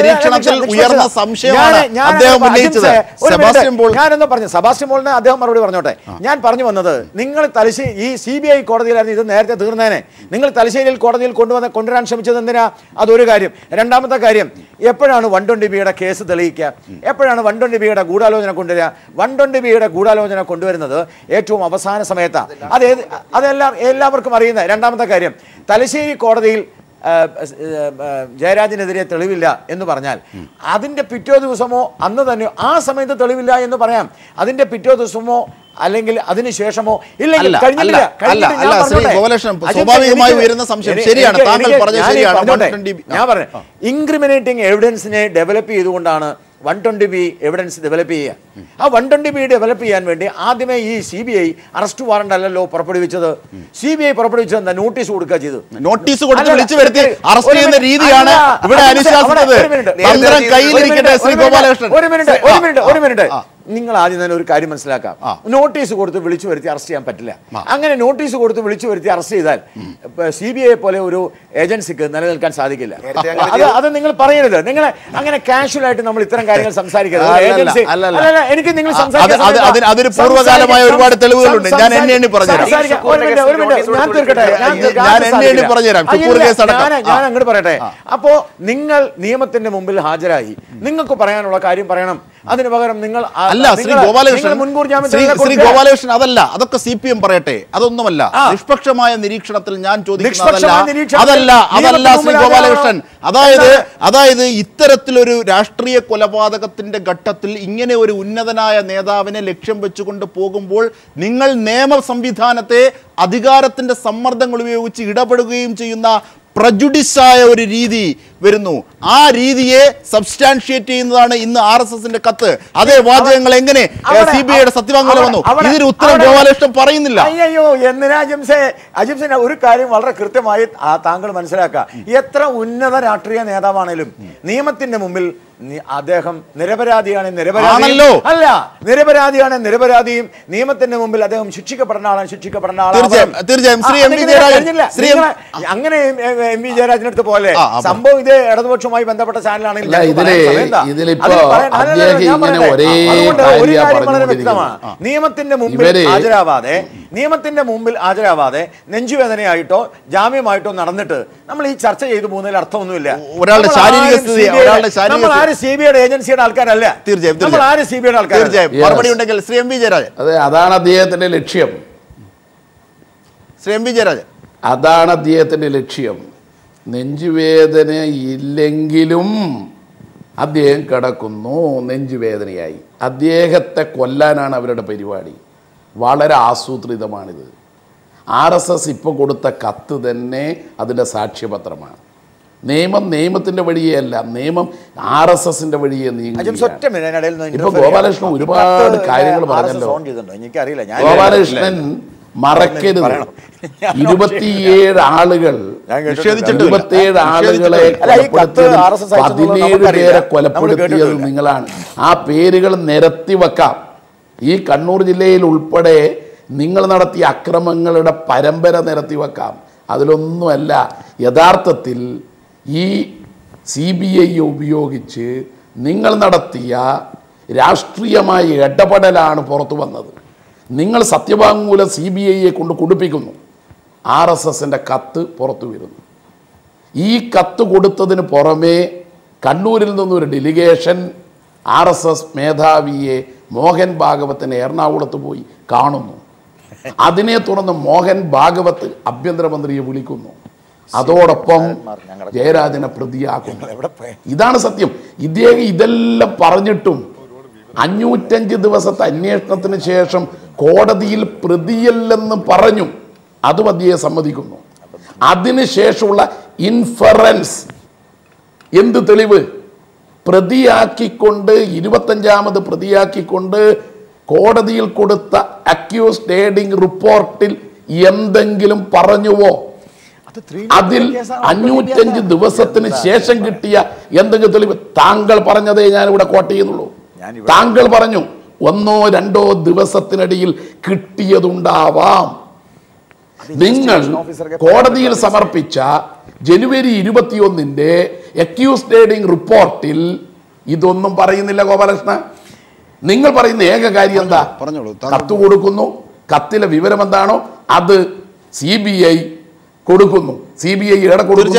ഞാനെന്ന് പറഞ്ഞു സെബാസ്റ്റ്യൻ പോളിനെ അദ്ദേഹം മറുപടി പറഞ്ഞോട്ടെ. ഞാൻ പറഞ്ഞു വന്നത്, നിങ്ങൾ തലശ്ശേരി ഈ സി ബി ഐ കോടതിയിലായിരുന്നു ഇത് നേരത്തെ തീർന്നേനെ. നിങ്ങൾ തലശ്ശേരിയിൽ കോടതിയിൽ കൊണ്ടുവന്ന് കൊണ്ടുവരാൻ ശ്രമിച്ചത് എന്തിനാ? അതൊരു കാര്യം. രണ്ടാമത്തെ കാര്യം, എപ്പോഴാണ് വൺ ട്വൻറ്റി ബിയുടെ കേസ് തെളിയിക്കുക? എപ്പോഴാണ് വൺ ട്വൻറ്റി ബിയുടെ ഗൂഢാലോചന കൊണ്ടുവരിക? വൺ ട്വൻറ്റി ബിയുടെ ഗൂഢാലോചന കൊണ്ടുവരുന്നത് ഏറ്റവും അവസാന സമയത്താണ്. അത് അതെല്ലാം എല്ലാവർക്കും അറിയുന്ന. രണ്ടാമത്തെ കാര്യം, തലശ്ശേരി കോടതിയിൽ ജയരാജനെതിരെ തെളിവില്ല എന്ന് പറഞ്ഞാൽ അതിൻ്റെ പിറ്റേ ദിവസമോ അന്ന് തന്നെയോ ആ സമയത്ത് തെളിവില്ല എന്ന് പറയാം. അതിൻ്റെ പിറ്റേ ദിവസമോ അല്ലെങ്കിൽ അതിനുശേഷമോ ഇല്ലെങ്കിൽ ഞാൻ പറഞ്ഞു ഇൻക്രിമിനേറ്റിംഗ് എവിഡൻസിനെ ഡെവലപ്പ് ചെയ്തുകൊണ്ടാണ് one twenty B evidence develop ചെയ്യുക. ആ വൺ ട്വൻറ്റി ബി ഡെവലപ്പ് ചെയ്യാൻ വേണ്ടി ആദ്യമേ ഈ C B I arrest warrant അല്ലല്ലോ പുറപ്പെടുവിച്ചത്. സി ബി ഐ പുറപ്പെടുവിച്ചത് എന്താ? നോട്ടീസ് കൊടുക്കുക ചെയ്തു. നോട്ടീസ് കൊടുത്ത് വിളിച്ചു വരുത്തി അറസ്റ്റ് ചെയ്യുന്ന രീതിയാണ് ഇവിടെ അനുശാസിച്ചത്. ഒരു മിനിറ്റ് ഒരു മിനിറ്റ് ഒരു മിനിറ്റ് നിങ്ങൾ ആദ്യം തന്നെ ഒരു കാര്യം മനസ്സിലാക്കാം. നോട്ടീസ് കൊടുത്ത് വിളിച്ചു വരുത്തി അറസ്റ്റ് ചെയ്യാൻ പറ്റില്ല. അങ്ങനെ നോട്ടീസ് കൊടുത്ത് വിളിച്ചു വരുത്തി അറസ്റ്റ് ചെയ്താൽ സി ബി ഐ പോലെ ഒരു ഏജൻസിക്ക് നിലനിൽക്കാൻ സാധിക്കില്ല. അത് അത് നിങ്ങൾ പറയരുത്. നിങ്ങൾ അങ്ങനെ കാഷ്വൽ ആയിട്ട് നമ്മൾ ഇത്തരം കാര്യങ്ങൾ സംസാരിക്കരുത്. ഏജൻസി എനിക്ക് നിങ്ങൾ അതിന് പൂർവ്വകാലമായ ഒരുപാട് തെളിവുകളുണ്ട്. ഞാൻ എന്നെ എണ്ണി പറഞ്ഞുതരാം. ഞാൻ തീർക്കട്ടെ. ഞാൻ അങ്ങോട്ട് പറയട്ടെ. അപ്പോ നിങ്ങൾ നിയമത്തിന്റെ മുമ്പിൽ ഹാജരായി നിങ്ങൾക്ക് പറയാനുള്ള കാര്യം പറയണം. അതിന് പകരം നിങ്ങൾ അല്ല ശ്രീ ഗോപാലകൃഷ്ണൻ മുൻകൂർ ശ്രീ ഗോപാലകൃഷ്ണൻ അതല്ല, അതൊക്കെ സി പി എം പറയട്ടെ, അതൊന്നുമല്ല. നിഷ്പക്ഷമായ നിരീക്ഷണത്തിൽ ഞാൻ ചോദിക്കുന്നത് അതല്ല അതല്ല ശ്രീ ഗോപാലകൃഷ്ണൻ. അതായത് അതായത് ഇത്തരത്തിലൊരു രാഷ്ട്രീയ കൊലപാതകത്തിന്റെ ഘട്ടത്തിൽ ഇങ്ങനെ ഒരു ഉന്നതനായ നേതാവിനെ ലക്ഷ്യം വെച്ചുകൊണ്ട് പോകുമ്പോൾ നിങ്ങൾ നിയമ സംവിധാനത്തെ അധികാരത്തിന്റെ സമ്മർദ്ദങ്ങൾ ഉപയോഗിച്ച് ഇടപെടുകയും ചെയ്യുന്ന പ്രജുഡിസായ ഒരു രീതി വരുന്നു. ആ രീതിയെ സബ്സ്റ്റാൻഷിയേറ്റ് ചെയ്യുന്നതാണ് ഇന്ന് ആർ എസ് എസിന്റെ കത്ത്. അതേ വാചകങ്ങൾ എങ്ങനെ സി ബി ഐയുടെ സത്യവാങ്മൂലം വന്നു? ഇതിന് ഉത്തരം ഗോപാലകൃഷ്ണൻ പറയുന്നില്ല. അയ്യോ എന്തിനാ അജിംസെ അജിംസിന് ഒരു കാര്യം വളരെ കൃത്യമായി താങ്കൾ മനസ്സിലാക്കുക. എത്ര ഉന്നത രാഷ്ട്രീയ നേതാവാണേലും നിയമത്തിന്റെ മുമ്പിൽ അദ്ദേഹം നിരപരാധിയാണ് നിരപരാധിയാണല്ലോ അല്ല നിരപരാധിയാണ് നിരപരാധിയും നിയമത്തിന്റെ മുമ്പിൽ അദ്ദേഹം ശിക്ഷിക്കപ്പെടുന്ന ആളാണ് ശിക്ഷിക്കപ്പെടുന്ന ആളാണ്. അങ്ങനെ എം വി ജയരാജനടുത്ത് പോലെ സംഭവം ഇത് ഇടതുപക്ഷവുമായി ബന്ധപ്പെട്ട ചാനലാണെങ്കിൽ വളരെ വ്യക്തമാണ്. നിയമത്തിന്റെ മുമ്പിൽ ഹാജരാവാതെ നിയമത്തിന്റെ മുമ്പിൽ ഹാജരാവാതെ നെഞ്ചുവേദനയായിട്ടോ ജാമ്യമായിട്ടോ നടന്നിട്ട് നമ്മൾ ഈ ചർച്ച ചെയ്തു പോകുന്നതിൽ അർത്ഥമൊന്നുമില്ല. ഒരാളുടെ ശാരീരിക സ്ഥിതി നമ്മൾ ആരും സി ബി ഐയുടെ ഏജൻസിയുടെ ആൾക്കാരല്ല. തീർച്ചയായും നമ്മൾ ആരും സി ബി ഐയുടെ ആൾക്കാർ. മറുപടി ഉണ്ടെങ്കിൽ ശ്രീ എം വി ജയരാജൻ. അതെ, അതാണ് അദ്ദേഹത്തിന്റെ ലക്ഷ്യം. ശ്രീ എം വി ജയരാജൻ, അതാണ് അദ്ദേഹത്തിന്റെ ലക്ഷ്യം. നെഞ്ചുവേദന ഇല്ലെങ്കിലും അദ്ദേഹം കിടക്കുന്നു, നെഞ്ചുവേദനയായി. അദ്ദേഹത്തെ കൊല്ലാനാണ് അവരുടെ പരിപാടി. വളരെ ആസൂത്രിതമാണിത്. ആർ എസ് എസ് ഇപ്പോൾ കൊടുത്ത കത്ത് തന്നെ അതിൻ്റെ സാക്ഷ്യപത്രമാണ്. നിയമം നിയമത്തിന്റെ വഴിയേ അല്ല, നിയമം ആർ എസ് എസിന്റെ വഴിയെ നീങ്ങും. ഇപ്പൊ ഗോപാലകൃഷ്ണൻ ഒരുപാട് കാര്യങ്ങൾ പറഞ്ഞല്ലോ. ഗോപാലകൃഷ്ണൻ മറക്കരുത്, ഇരുപത്തിയേഴ് ആളുകൾ ഇരുപത്തിയേഴ് ആളുകളെ പതിനേഴ് പേരെ കൊലപ്പെടുത്തിയത് നിങ്ങളാണ്. ആ പേരുകൾ നിരത്തി വെക്കാം. ഈ കണ്ണൂർ ജില്ലയിൽ ഉൾപ്പെടെ നിങ്ങൾ നടത്തിയ അക്രമങ്ങളുടെ പരമ്പര നിരത്തി വെക്കാം. അതിലൊന്നുമല്ല യഥാർത്ഥത്തിൽ ഈ സി ബി ഐ ഉപയോഗിച്ച് നിങ്ങൾ നടത്തിയ രാഷ്ട്രീയമായ ഇടപെടലാണ് പുറത്തു വന്നത്. നിങ്ങൾ സത്യവാങ്മൂലം സി ബി ഐയെ കൊണ്ട് കുടിപ്പിക്കുന്നു. ആർ എസ് എസിൻ്റെ കത്ത് പുറത്തു വരുന്നു. ഈ കത്ത് കൊടുത്തതിന് പുറമേ കണ്ണൂരിൽ നിന്നൊരു ഡെലിഗേഷൻ ആർ എസ് എസ് മേധാവിയെ മോഹൻ ഭാഗവത്തിനെ എറണാകുളത്ത് പോയി കാണുന്നു. അതിനെ തുടർന്ന് മോഹൻ ഭാഗവത്ത് ആഭ്യന്തരമന്ത്രിയെ വിളിക്കുന്നു. അതോടൊപ്പം ജയരാജനെ പ്രതിയാക്കുന്നു. ഇതാണ് സത്യം. ഇദ്ദേഹം ഇതെല്ലാം പറഞ്ഞിട്ടും അഞ്ഞൂറ്റഞ്ച് ദിവസത്തെ അന്വേഷണത്തിന് ശേഷം കോടതിയിൽ പ്രതിയല്ലെന്ന് പറഞ്ഞു. അതും അദ്ദേഹം സമ്മതിക്കുന്നു. അതിനുശേഷമുള്ള ഇൻഫറൻസ് എന്ത് തെളിവ്? പ്രതിയാക്കിക്കൊണ്ട് ഇരുപത്തഞ്ചാമത് പ്രതിയാക്കിക്കൊണ്ട് കോടതിയിൽ കൊടുത്ത അക്യൂസ്ഡ് ഹേഡിംഗ് റിപ്പോർട്ടിൽ എന്തെങ്കിലും പറഞ്ഞുവോ? അതിൽ അഞ്ഞൂറ്റഞ്ച് ദിവസത്തിന് ശേഷം കിട്ടിയ എന്തെങ്കിലും തെളിവ്? താങ്കൾ പറഞ്ഞതേ ഞാൻ ഇവിടെ കോട്ട് ചെയ്യുന്നുള്ളൂ. താങ്കൾ പറഞ്ഞു ഒന്നോ രണ്ടോ ദിവസത്തിനിടയിൽ കിട്ടിയതുണ്ടാവാം. നിങ്ങൾ കോടതിയിൽ സമർപ്പിച്ച ജനുവരി ഇരുപത്തിയൊന്നിന്റെ അക്യൂസ്ഡ് ഹേഡിംഗ് റിപ്പോർട്ടിൽ ഇതൊന്നും പറയുന്നില്ല ഗോപാലകൃഷ്ണ. നിങ്ങൾ പറയുന്ന ഏക കാര്യം എന്താ? കത്ത് കൊടുക്കുന്നു, കത്തിലെ വിവരം എന്താണോ അത് സി ബി ഐ കൊടുക്കുന്നു. സി ബി ഐ എവിടെ കൊടുക്കുന്നു?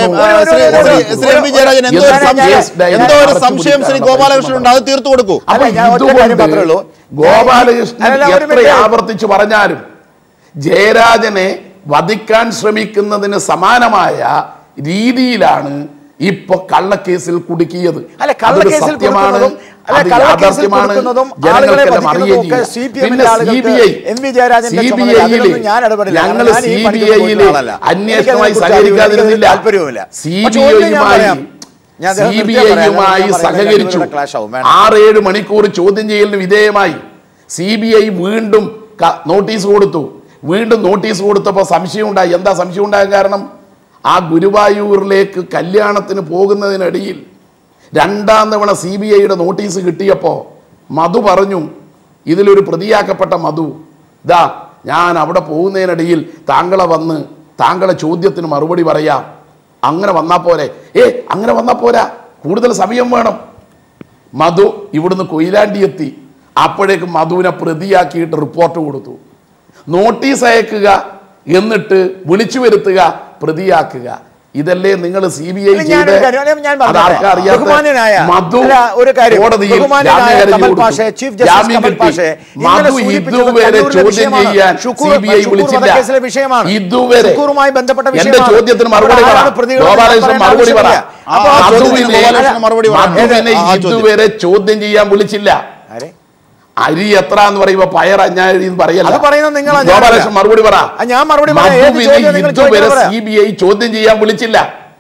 ഗോപാലകൃഷ്ണൻ എത്ര ആവർത്തിച്ചു പറഞ്ഞാലും ജയരാജനെ വധിക്കാൻ ശ്രമിക്കുന്നതിന് സമാനമായ രീതിയിലാണ് ഇപ്പൊ കള്ളക്കേസിൽ കുടുക്കിയത്. സത്യമാണ്, യാഥാർത്ഥ്യമാണ്, ജനങ്ങൾക്കെല്ലാം അറിയുകയും പിന്നെ C B I C B ഐയില് ഞങ്ങൾ സി ബി ഐയില് അന്വേഷണവുമായി സഹകരിക്കാതിരുന്നില്ല. സി ബി ഐയുമായി സി ബി ഐയുമായി സഹകരിച്ചു. ആറേഴ് മണിക്കൂർ ചോദ്യം ചെയ്യലിന് വിധേയമായി. സി ബി ഐ വീണ്ടും നോട്ടീസ് കൊടുത്തു. വീണ്ടും നോട്ടീസ് കൊടുത്തപ്പോൾ സംശയം ഉണ്ടായി. എന്താ സംശയം ഉണ്ടാകാൻ കാരണം? ആ ഗുരുവായൂരിലേക്ക് കല്യാണത്തിന് പോകുന്നതിനിടയിൽ രണ്ടാം തവണ സി ബി ഐയുടെ നോട്ടീസ് കിട്ടിയപ്പോൾ മധു പറഞ്ഞു, ഇതിലൊരു പ്രതിയാക്കപ്പെട്ട മധു, ദാ ഞാൻ അവിടെ പോകുന്നതിനിടയിൽ താങ്കളെ വന്ന് താങ്കളെ ചോദ്യത്തിന് മറുപടി പറയാം. അങ്ങനെ വന്നാൽ പോരെ? ഏ അങ്ങനെ വന്നാൽ പോരാ, കൂടുതൽ സമയം വേണം. മധു ഇവിടുന്ന് കൊയിലാണ്ടി എത്തി. അപ്പോഴേക്ക് മധുവിനെ പ്രതിയാക്കിയിട്ട് റിപ്പോർട്ട് കൊടുത്തു. നോട്ടീസ് അയക്കുക, എന്നിട്ട് വിളിച്ചു വരുത്തുക, പ്രതിയാക്കുക. ഇതല്ലേ നിങ്ങൾ സി ബി ഐ ഞാൻ ഒരു കാര്യം- ഞാൻ പറഞ്ഞോട്ടെ. ബഹുമാന്യനായ അല്ല, ഒരു കാര്യം ബഹുമാന്യനായ കമൽ പാഷയെ, ചീഫ് ജസ്റ്റിസ് കമൽ പാഷയെ ഇന്നലെ സൂചിപ്പിച്ചത് ഇതുവരെ കണ്ണൂരിലെ ചോദ്യം വിഷയമാണ്. ചെയ്യാൻ ഷുക്കൂർ- സി ബി ഐ ഷുക്കൂർ വിളിച്ചില്ല. വധക്കേസിലെ വിഷയമാണ്. ഇതുവരെ ഷുക്കൂറുമായി ബന്ധപ്പെട്ട എന്റെ വിഷയമാണ്. ചോദ്യത്തിന് മറുപടി പറ. അവിടെയാണ് പ്രതികളെ ഗോപാലകൃഷ്ണൻ പറയേണ്ട മറുപടി പറ. ആവശ്യമില്ല. അപ്പോൾ ആ ചോദ്യത്തിന് മധുവിനെ ഗോപാലകൃഷ്ണൻ മറുപടി പറ. മധുവിനെ ആ ചോദ്യം. ഇതുവരെ ചോദ്യം ചെയ്യാൻ വിളിച്ചില്ല. ആരെ? അരി എത്ര എന്ന് പറയുമ്പോ പയർ അഞ്ഞാഴി പറയല്ല. അത് പറയുന്നത് നിങ്ങളാ, ഞാനല്ല. ഗോപാലകൃഷ്ണൻ മറുപടി പറ. ആ, ഞാൻ മറുപടി പറയാം. ഏത് മധുവിനെ ചോദ്യം നിങ്ങൾ ഇതുവരെ ചോദിക്കുന്നത് സി ബി ഐ ചോദ്യം ചെയ്യാൻ വിളിച്ചില്ല.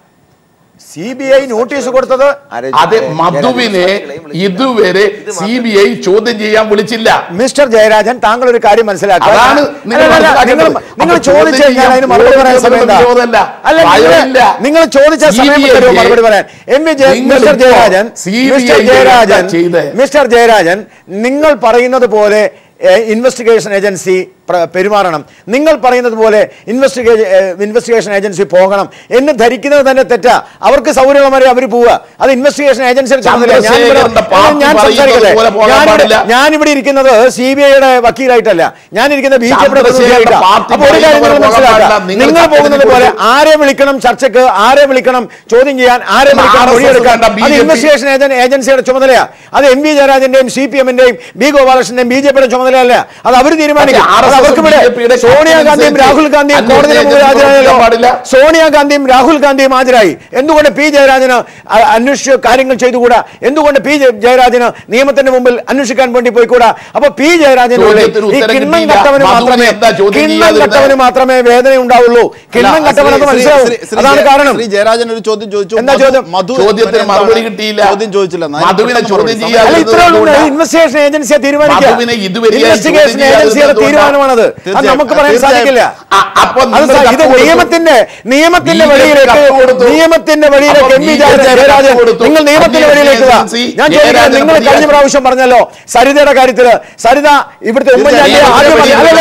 സി ബി ഐ നോട്ടീസ് കൊടുത്തത് അതെ, മധുവിനെ ഇതുവരെ സി ബി ഐ ചോദ്യം ചെയ്യാൻ വിളിച്ചില്ല. മിസ്റ്റർ ജയരാജൻ, താങ്കൾ ഒരു കാര്യം മനസ്സിലാക്കുക. അതാണ് നിങ്ങൾ അല്ല, അല്ല, മനസ്സിലാക്കേണ്ടത്. നിങ്ങൾ- നിങ്ങൾ അപ്പോൾ ചോദിച്ചു ചോദ്യം കഴിഞ്ഞാൽ അതിന് മറുപടി പറയാൻ സമയം എന്താ? വിരോധമല്ല. അല്ല, നിങ്ങൾ- ഭയമില്ല. നിങ്ങൾ ചോദിച്ച സമയം സി ബി ഐ തരുമോ മറുപടി പറയാൻ? എം വി ജയ- നിങ്ങൾ മിസ്റ്റർ ഇപ്പോൾ Jayarajan C B I mister Jayarajan ചെയ്ത് മിസ്റ്റർ ജയരാജൻ നിങ്ങൾ പറയുന്നത് പോലെ ഇൻവെസ്റ്റിഗേഷൻ ഏജൻസി പെരുമാറണം, നിങ്ങൾ പറയുന്നത് പോലെ ഇൻവെസ്റ്റിഗേഷൻ ഇൻവെസ്റ്റിഗേഷൻ ഏജൻസി പോകണം എന്ന് ധരിക്കുന്നത് തന്നെ തെറ്റാ. അവർക്ക് സൗകര്യമുള്ളവരെ അവർ പോവുക. അത് ഇൻവെസ്റ്റിഗേഷൻ ഏജൻസിയുടെ ചുമതല. ഞാൻ സംസാരിക്കട്ടെ. ഞാനിവിടെ ഇരിക്കുന്നത് സി ബി ഐയുടെ വക്കീലായിട്ടല്ല, ഞാൻ ഇരിക്കുന്നത് ബി ജെ പിയുടെ പ്രതിനിധിയായിട്ടാണ്. അപ്പോൾ ഒരു കാര്യം നിങ്ങൾ മനസ്സിലാക്കുക, നിങ്ങൾ പോകുന്നത് പോലെ ആരെ വിളിക്കണം ചർച്ചയ്ക്ക്, ആരെ വിളിക്കണം ചോദ്യം ചെയ്യാൻ, ആരെ വിളിക്കണം മൊഴിയെടുക്കാൻ, അത് ഇൻവെസ്റ്റിഗേഷൻ ഏജൻസിയുടെ ചുമതലയാണ്. അത് എം വി ജയരാജന്റെയും സി പി എമ്മിന്റെയും ബി ഗോപാലകൃഷ്ണന്റെയും ബി ജെ പിയുടെ ചുമതലയല്ല. അത് അവർ തീരുമാനിക്കും. സോണിയാഗാന്ധിയും രാഹുൽ ഗാന്ധിയും കോടതിയിൽ മുമ്പിൽ ഹാജരായല്ലോ. സോണിയാഗാന്ധിയും രാഹുൽ ഗാന്ധിയും ഹാജരായി. എന്തുകൊണ്ട് പി ജയരാജന് അന്വേഷിച്ച് കാര്യങ്ങൾ ചെയ്തുകൂടാ? എന്തുകൊണ്ട് പി ജയരാജന് നിയമത്തിന്റെ മുമ്പിൽ അന്വേഷിക്കാൻ വേണ്ടി പോയിക്കൂടാ? അപ്പൊ പി ജയരാജനുള്ള ഈ കിണ്ണം കട്ടവന് മാത്രമേ കിണ്ണം കട്ടവന് മാത്രമേ വേദന ഉണ്ടാവുള്ളൂ. കിണ്ണം കട്ടവനെന്ന് മനസ്സിലാവും. അതാണ് കാരണം. ജയരാജൻ ഒരു ചോദ്യം ചോദിച്ചു. എന്താ ചോദ്യം? ചോദ്യത്തിന് മറുപടി കിട്ടിയില്ല. ചോദ്യം ചോദിച്ചില്ല. മധുവിനെ ചോദ്യം ചെയ്യാൻ ഇൻവെസ്റ്റിഗേഷൻ ഏജൻസിയെ തീരുമാനിക്കുക. ഇൻവെസ്റ്റിഗേഷൻ ഏജൻസിയുടെ തീരുമാനമാണത്. അത് നമുക്ക് പറയാൻ സാധിക്കില്ല. ഇത് നിയമത്തിന്റെ നിയമത്തിന്റെ വഴിയിലേക്ക് നിയമത്തിന്റെ വഴിയിലേക്ക് എം വി ജയരാജൻ നിങ്ങൾ നിയമത്തിന്റെ വഴിയിലേക്ക് ഞാൻ ചോദിക്കാൻ നിങ്ങൾ കഴിഞ്ഞ പ്രാവശ്യം പറഞ്ഞല്ലോ സരിതയുടെ കാര്യത്തില്. സരിത ഇവിടുത്തെ ഉമ്മൻചാണ്ടിയെ ആദ്യം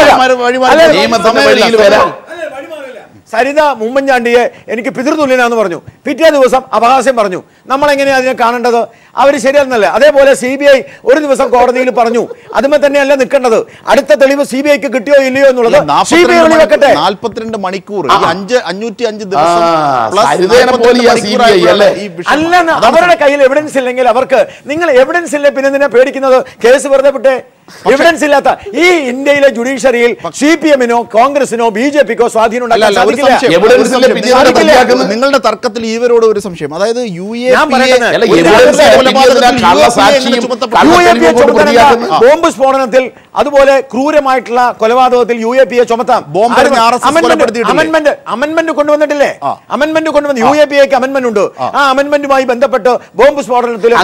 സരിത ഉമ്മൻചാണ്ടിയെ എനിക്ക് പിതൃതുല്യനാന്ന് പറഞ്ഞു. പിറ്റേ ദിവസം അപഹാസ്യം പറഞ്ഞു. നമ്മളെങ്ങനെയാണ് അതിനെ കാണേണ്ടത്? അവർ ശരിയെന്നല്ലേ? അതേപോലെ സി ബി ഐ ഒരു ദിവസം കോടതിയിൽ പറഞ്ഞു. അതുമേ തന്നെയല്ല നിൽക്കേണ്ടത്. അടുത്ത തെളിവ് സി ബി ഐക്ക് കിട്ടിയോ ഇല്ലയോ എന്നുള്ളത് സി ബി ഐ വെളിവെക്കട്ടെ. നാൽപ്പത്തിരണ്ട് മണിക്കൂർ അഞ്ച് അഞ്ഞൂറ്റി അഞ്ച് ദിവസം അല്ല, അവരുടെ കയ്യിൽ എവിഡൻസ് ഇല്ലെങ്കിൽ അവർക്ക് നിങ്ങൾ എവിഡൻസ് ഇല്ല പിന്നെ എന്തിനാ പേടിക്കുന്നത്? കേസ് വെറുതെ വിട്ടേ. എവിഡൻസ് ഇല്ലാത്ത ഈ ഇന്ത്യയിലെ ജുഡീഷ്യറിയിൽ സി പി എമ്മിനോ കോൺഗ്രസിനോ ബി ജെ പിക്കോ സ്വാധീനം ഉണ്ടാക്കാൻ സാധിക്കില്ല. നിങ്ങളുടെ തർക്കത്തിൽ ഇവരോട് ഒരു സംശയം, അതായത് യു എ ബോംബ് സ്ഫോടനത്തിൽ അതുപോലെ ക്രൂരമായിട്ടുള്ള കൊലപാതകത്തിൽ യു എ പി എ ചുമത്താം. അമെന്റ്മെന്റ് അമെന്റ്മെന്റ് കൊണ്ടുവന്നിട്ടില്ലേ? അമെന്റ്മെന്റ് കൊണ്ടുവന്ന് യു എ പി എക്ക് അമെന്റ്മെന്റ് ഉണ്ട്. ആ അമെന്റ്മെന്റുമായി ബന്ധപ്പെട്ട് ബോംബ് സ്ഫോടനത്തിലും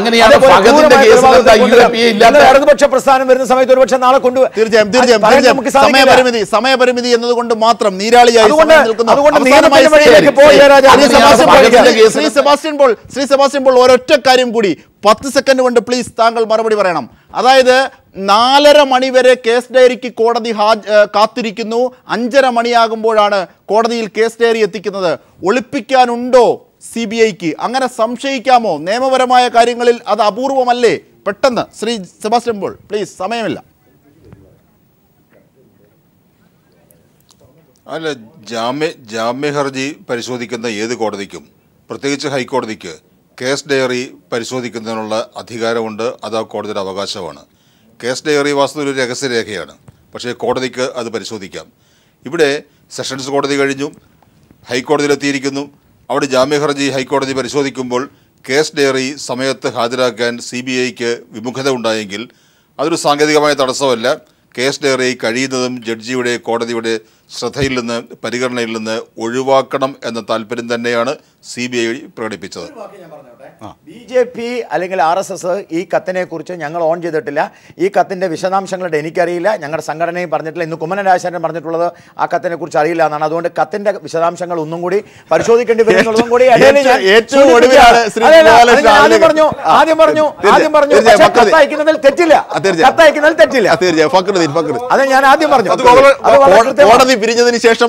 ഇടതുപക്ഷ പ്രസ്ഥാനം വരുന്ന സമയത്ത് ഒരുപക്ഷെ നാളെ കൊണ്ടുവരും. തീർച്ചയായും തീർച്ചയായും സമയപരിമിതി സമയപരിമിതി എന്നതുകൊണ്ട് മാത്രം നീരാളിയായി ശ്രീ സെബാസ്റ്റ്യൻ പോൾ ശ്രീ സെബാസ്റ്റ്യൻ പോൾ ഒരൊറ്റ കാര്യം കൂടി പത്ത് സെക്കൻഡ് കൊണ്ട് പ്ലീസ് താങ്കൾ മറുപടി പറയണം. അതായത് നാലര മണി വരെ കേസ് ഡയറിക്ക് കോടതി കാത്തിരിക്കുന്നു. അഞ്ചര മണിയാകുമ്പോഴാണ് കോടതിയിൽ കേസ് ഡയറി എത്തിക്കുന്നത്. ഒളിപ്പിക്കാനുണ്ടോ സി ബി ഐക്ക്? അങ്ങനെ സംശയിക്കാമോ? നിയമപരമായ കാര്യങ്ങളിൽ അത് അപൂർവമല്ലേ? പെട്ടെന്ന് ശ്രീ സെബാസ്റ്റ്യൻ പോൾ പ്ലീസ്, സമയമില്ല. അല്ല, ജാമ്യ ജാമ്യ ഹർജി പരിശോധിക്കുന്ന ഏത് കോടതിക്കും, പ്രത്യേകിച്ച് ഹൈക്കോടതിക്ക്, കേസ് ഡയറി പരിശോധിക്കുന്നതിനുള്ള അധികാരമുണ്ട്. അത് ആ കോടതിയുടെ അവകാശമാണ്. കേസ് ഡയറി വാസ്തവത്തിൽ ഒരു രഹസ്യരേഖയാണ്, പക്ഷേ കോടതിക്ക് അത് പരിശോധിക്കാം. ഇവിടെ സെഷൻസ് കോടതി കഴിഞ്ഞു, ഹൈക്കോടതിയിലെത്തിയിരിക്കുന്നു. അവിടെ ജാമ്യ ഹർജി ഹൈക്കോടതി പരിശോധിക്കുമ്പോൾ കേസ് ഡയറി സമയത്ത് ഹാജരാക്കാൻ സി ബി ഐക്ക് വിമുഖത ഉണ്ടായെങ്കിൽ അതൊരു സാങ്കേതികമായ തടസ്സമല്ല. കേസ് ഡയറി കഴിയുന്നതും ജഡ്ജിയുടെ കോടതിയുടെ ശ്രദ്ധയിൽ നിന്ന് പരിഗണനയിൽ നിന്ന് ഒഴിവാക്കണം എന്ന താല്പര്യം തന്നെയാണ് സി ബി ഐ പ്രകടിപ്പിച്ചത്. ബി ജെ പി അല്ലെങ്കിൽ ആർ എസ് എസ് ഈ കത്തിനെ കുറിച്ച് ഞങ്ങൾ ഓൺ ചെയ്തിട്ടില്ല. ഈ കത്തിന്റെ വിശദാംശങ്ങളുടെ എനിക്കറിയില്ല, ഞങ്ങളുടെ സംഘടനയും പറഞ്ഞിട്ടില്ല. ഇന്ന് കുമ്മനം രാജശേഖരൻ പറഞ്ഞിട്ടുള്ളത് ആ കത്തിനെ കുറിച്ച് അറിയില്ല എന്നാണ്. അതുകൊണ്ട് കത്തിന്റെ വിശദാംശങ്ങൾ ഒന്നും കൂടി പരിശോധിക്കേണ്ടി വരുന്നുള്ളതും കൂടി ആദ്യം പറഞ്ഞു ആദ്യം പറഞ്ഞു ആദ്യം പറഞ്ഞു കത്തയക്കുന്നതിൽ തെറ്റില്ല. കത്തയക്കുന്നതിൽ തെറ്റില്ല. അത് ഞാൻ ആദ്യം പറഞ്ഞു. കോടതി പിരിഞ്ഞതിന് ശേഷം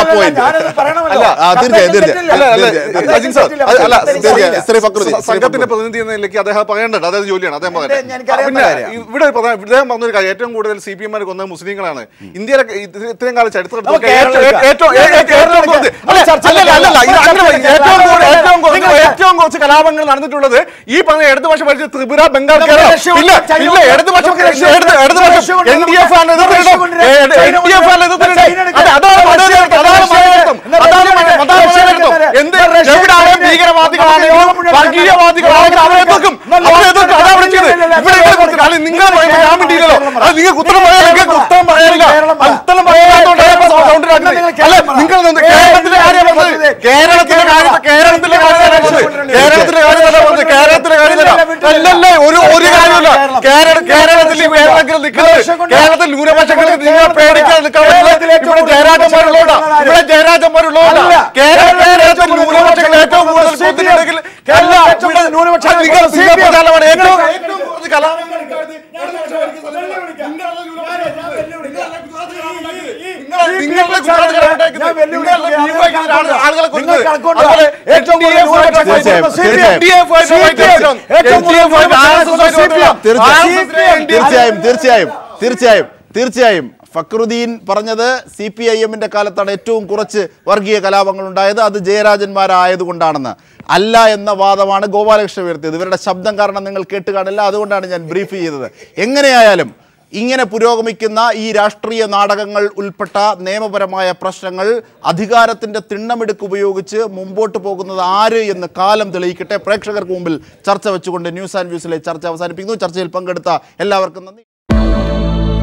സംഘത്തിന്റെ പ്രതിനിധി എന്ന നിലയ്ക്ക് അദ്ദേഹം പറയേണ്ടത് അതായത് ജോലിയാണ് അദ്ദേഹം പറയുന്നത്. ഇവിടെ ഇദ്ദേഹം പറഞ്ഞൊരു കാര്യം, ഏറ്റവും കൂടുതൽ സി പി എമ്മാർ കൊന്നത് മുസ്ലിങ്ങളാണ്. ഇന്ത്യയിലെ ഇത്രയും കാല ചരിത്രത്തിൽ ഏറ്റവും ഏറ്റവും കുറച്ച് കലാപങ്ങൾ നടന്നിട്ടുള്ളത് ഈ പറഞ്ഞ ഇടതുപക്ഷം ഭരിച്ച ത്രിപുര, ബംഗാൾ, കേരളം. ഇല്ല ഇല്ല ഇടതുപക്ഷം ഇടതുപക്ഷം എൻ ഡി എഫ് ആണ് എന്ത് എവിടെയാണ് ഭീകരവാദികളാണ് വർഗീയവാദികളാണ് അവരെ എതിർക്കും അവരെ എതിർക്കും അതാ വിളിച്ചത്. ഇവിടെ നിങ്ങൾ പറയുമ്പോൾ ഞാൻ വേണ്ടിയില്ലല്ലോ. അത് നിങ്ങൾക്ക് ഉത്തരം പറയാൻ നിങ്ങൾക്ക് ഉത്തരം പറയാനില്ല. ഉത്തരം പറയാത്തോണ്ട് അല്ല നിങ്ങൾ കേരളത്തിലെ കാര്യം പറഞ്ഞത് കേരളത്തിലെ കാര്യം കേരളത്തിലെ കാര്യം കേരളത്തിലെ കാര്യം കേരളത്തിലെ കാര്യമല്ല അല്ലല്ലേ ഒരു ഒരു കാര്യമില്ല. കേരള കേരളത്തിൽ കേരളത്തിൽ നിൽക്കുന്നത് കേരളത്തിൽ ന്യൂനപക്ഷങ്ങളിൽ നിങ്ങൾ പേടിക്കാൻ നിൽക്കാൻ ഇവിടെ ജയരാജന്മാരുള്ളതുകൊണ്ടാ ഇവിടെ ജയരാജന്മാരുള്ളതുകൊണ്ടാ കേരള കേരളത്തിൽ ന്യൂനപക്ഷങ്ങൾ ഏറ്റവും കൂടുതൽ ബുദ്ധിമുട്ടെങ്കിൽ ന്യൂനപക്ഷ പ്രധാനമാണ് ഏറ്റവും ഏറ്റവും കൂടുതൽ കലാപങ്ങൾ തീർച്ചയായും തീർച്ചയായും തീർച്ചയായും തീർച്ചയായും ഫക്രുദ്ദീൻ പറഞ്ഞത് സി പി ഐ എമ്മിന്റെ കാലത്താണ് ഏറ്റവും കുറച്ച് വർഗീയ കലാപങ്ങൾ ഉണ്ടായത്, അത് ജയരാജന്മാരായതുകൊണ്ടാണെന്ന്. അല്ല എന്ന വാദമാണ് ഗോപാലകൃഷ്ണൻ ഉയർത്തിയത്. ഇവരുടെ ശബ്ദം കാരണം നിങ്ങൾ കേട്ട് കാണില്ല, അതുകൊണ്ടാണ് ഞാൻ ബ്രീഫ് ചെയ്തത്. എങ്ങനെയായാലും ഇങ്ങനെ പുരോഗമിക്കുന്ന ഈ രാഷ്ട്രീയ നാടകങ്ങൾ ഉൾപ്പെട്ട നിയമപരമായ പ്രശ്നങ്ങൾ അധികാരത്തിൻ്റെ തിണ്ണമെടുക്ക് ഉപയോഗിച്ച് മുമ്പോട്ട് പോകുന്നത് ആര് എന്ന് കാലം തെളിയിക്കട്ടെ. പ്രേക്ഷകർക്ക് മുമ്പിൽ ചർച്ച വെച്ചുകൊണ്ട് ന്യൂസ് ആൻഡ് വ്യൂസിലെ ചർച്ച അവസാനിപ്പിക്കുന്നു. ചർച്ചയിൽ പങ്കെടുത്ത എല്ലാവർക്കും നന്ദി.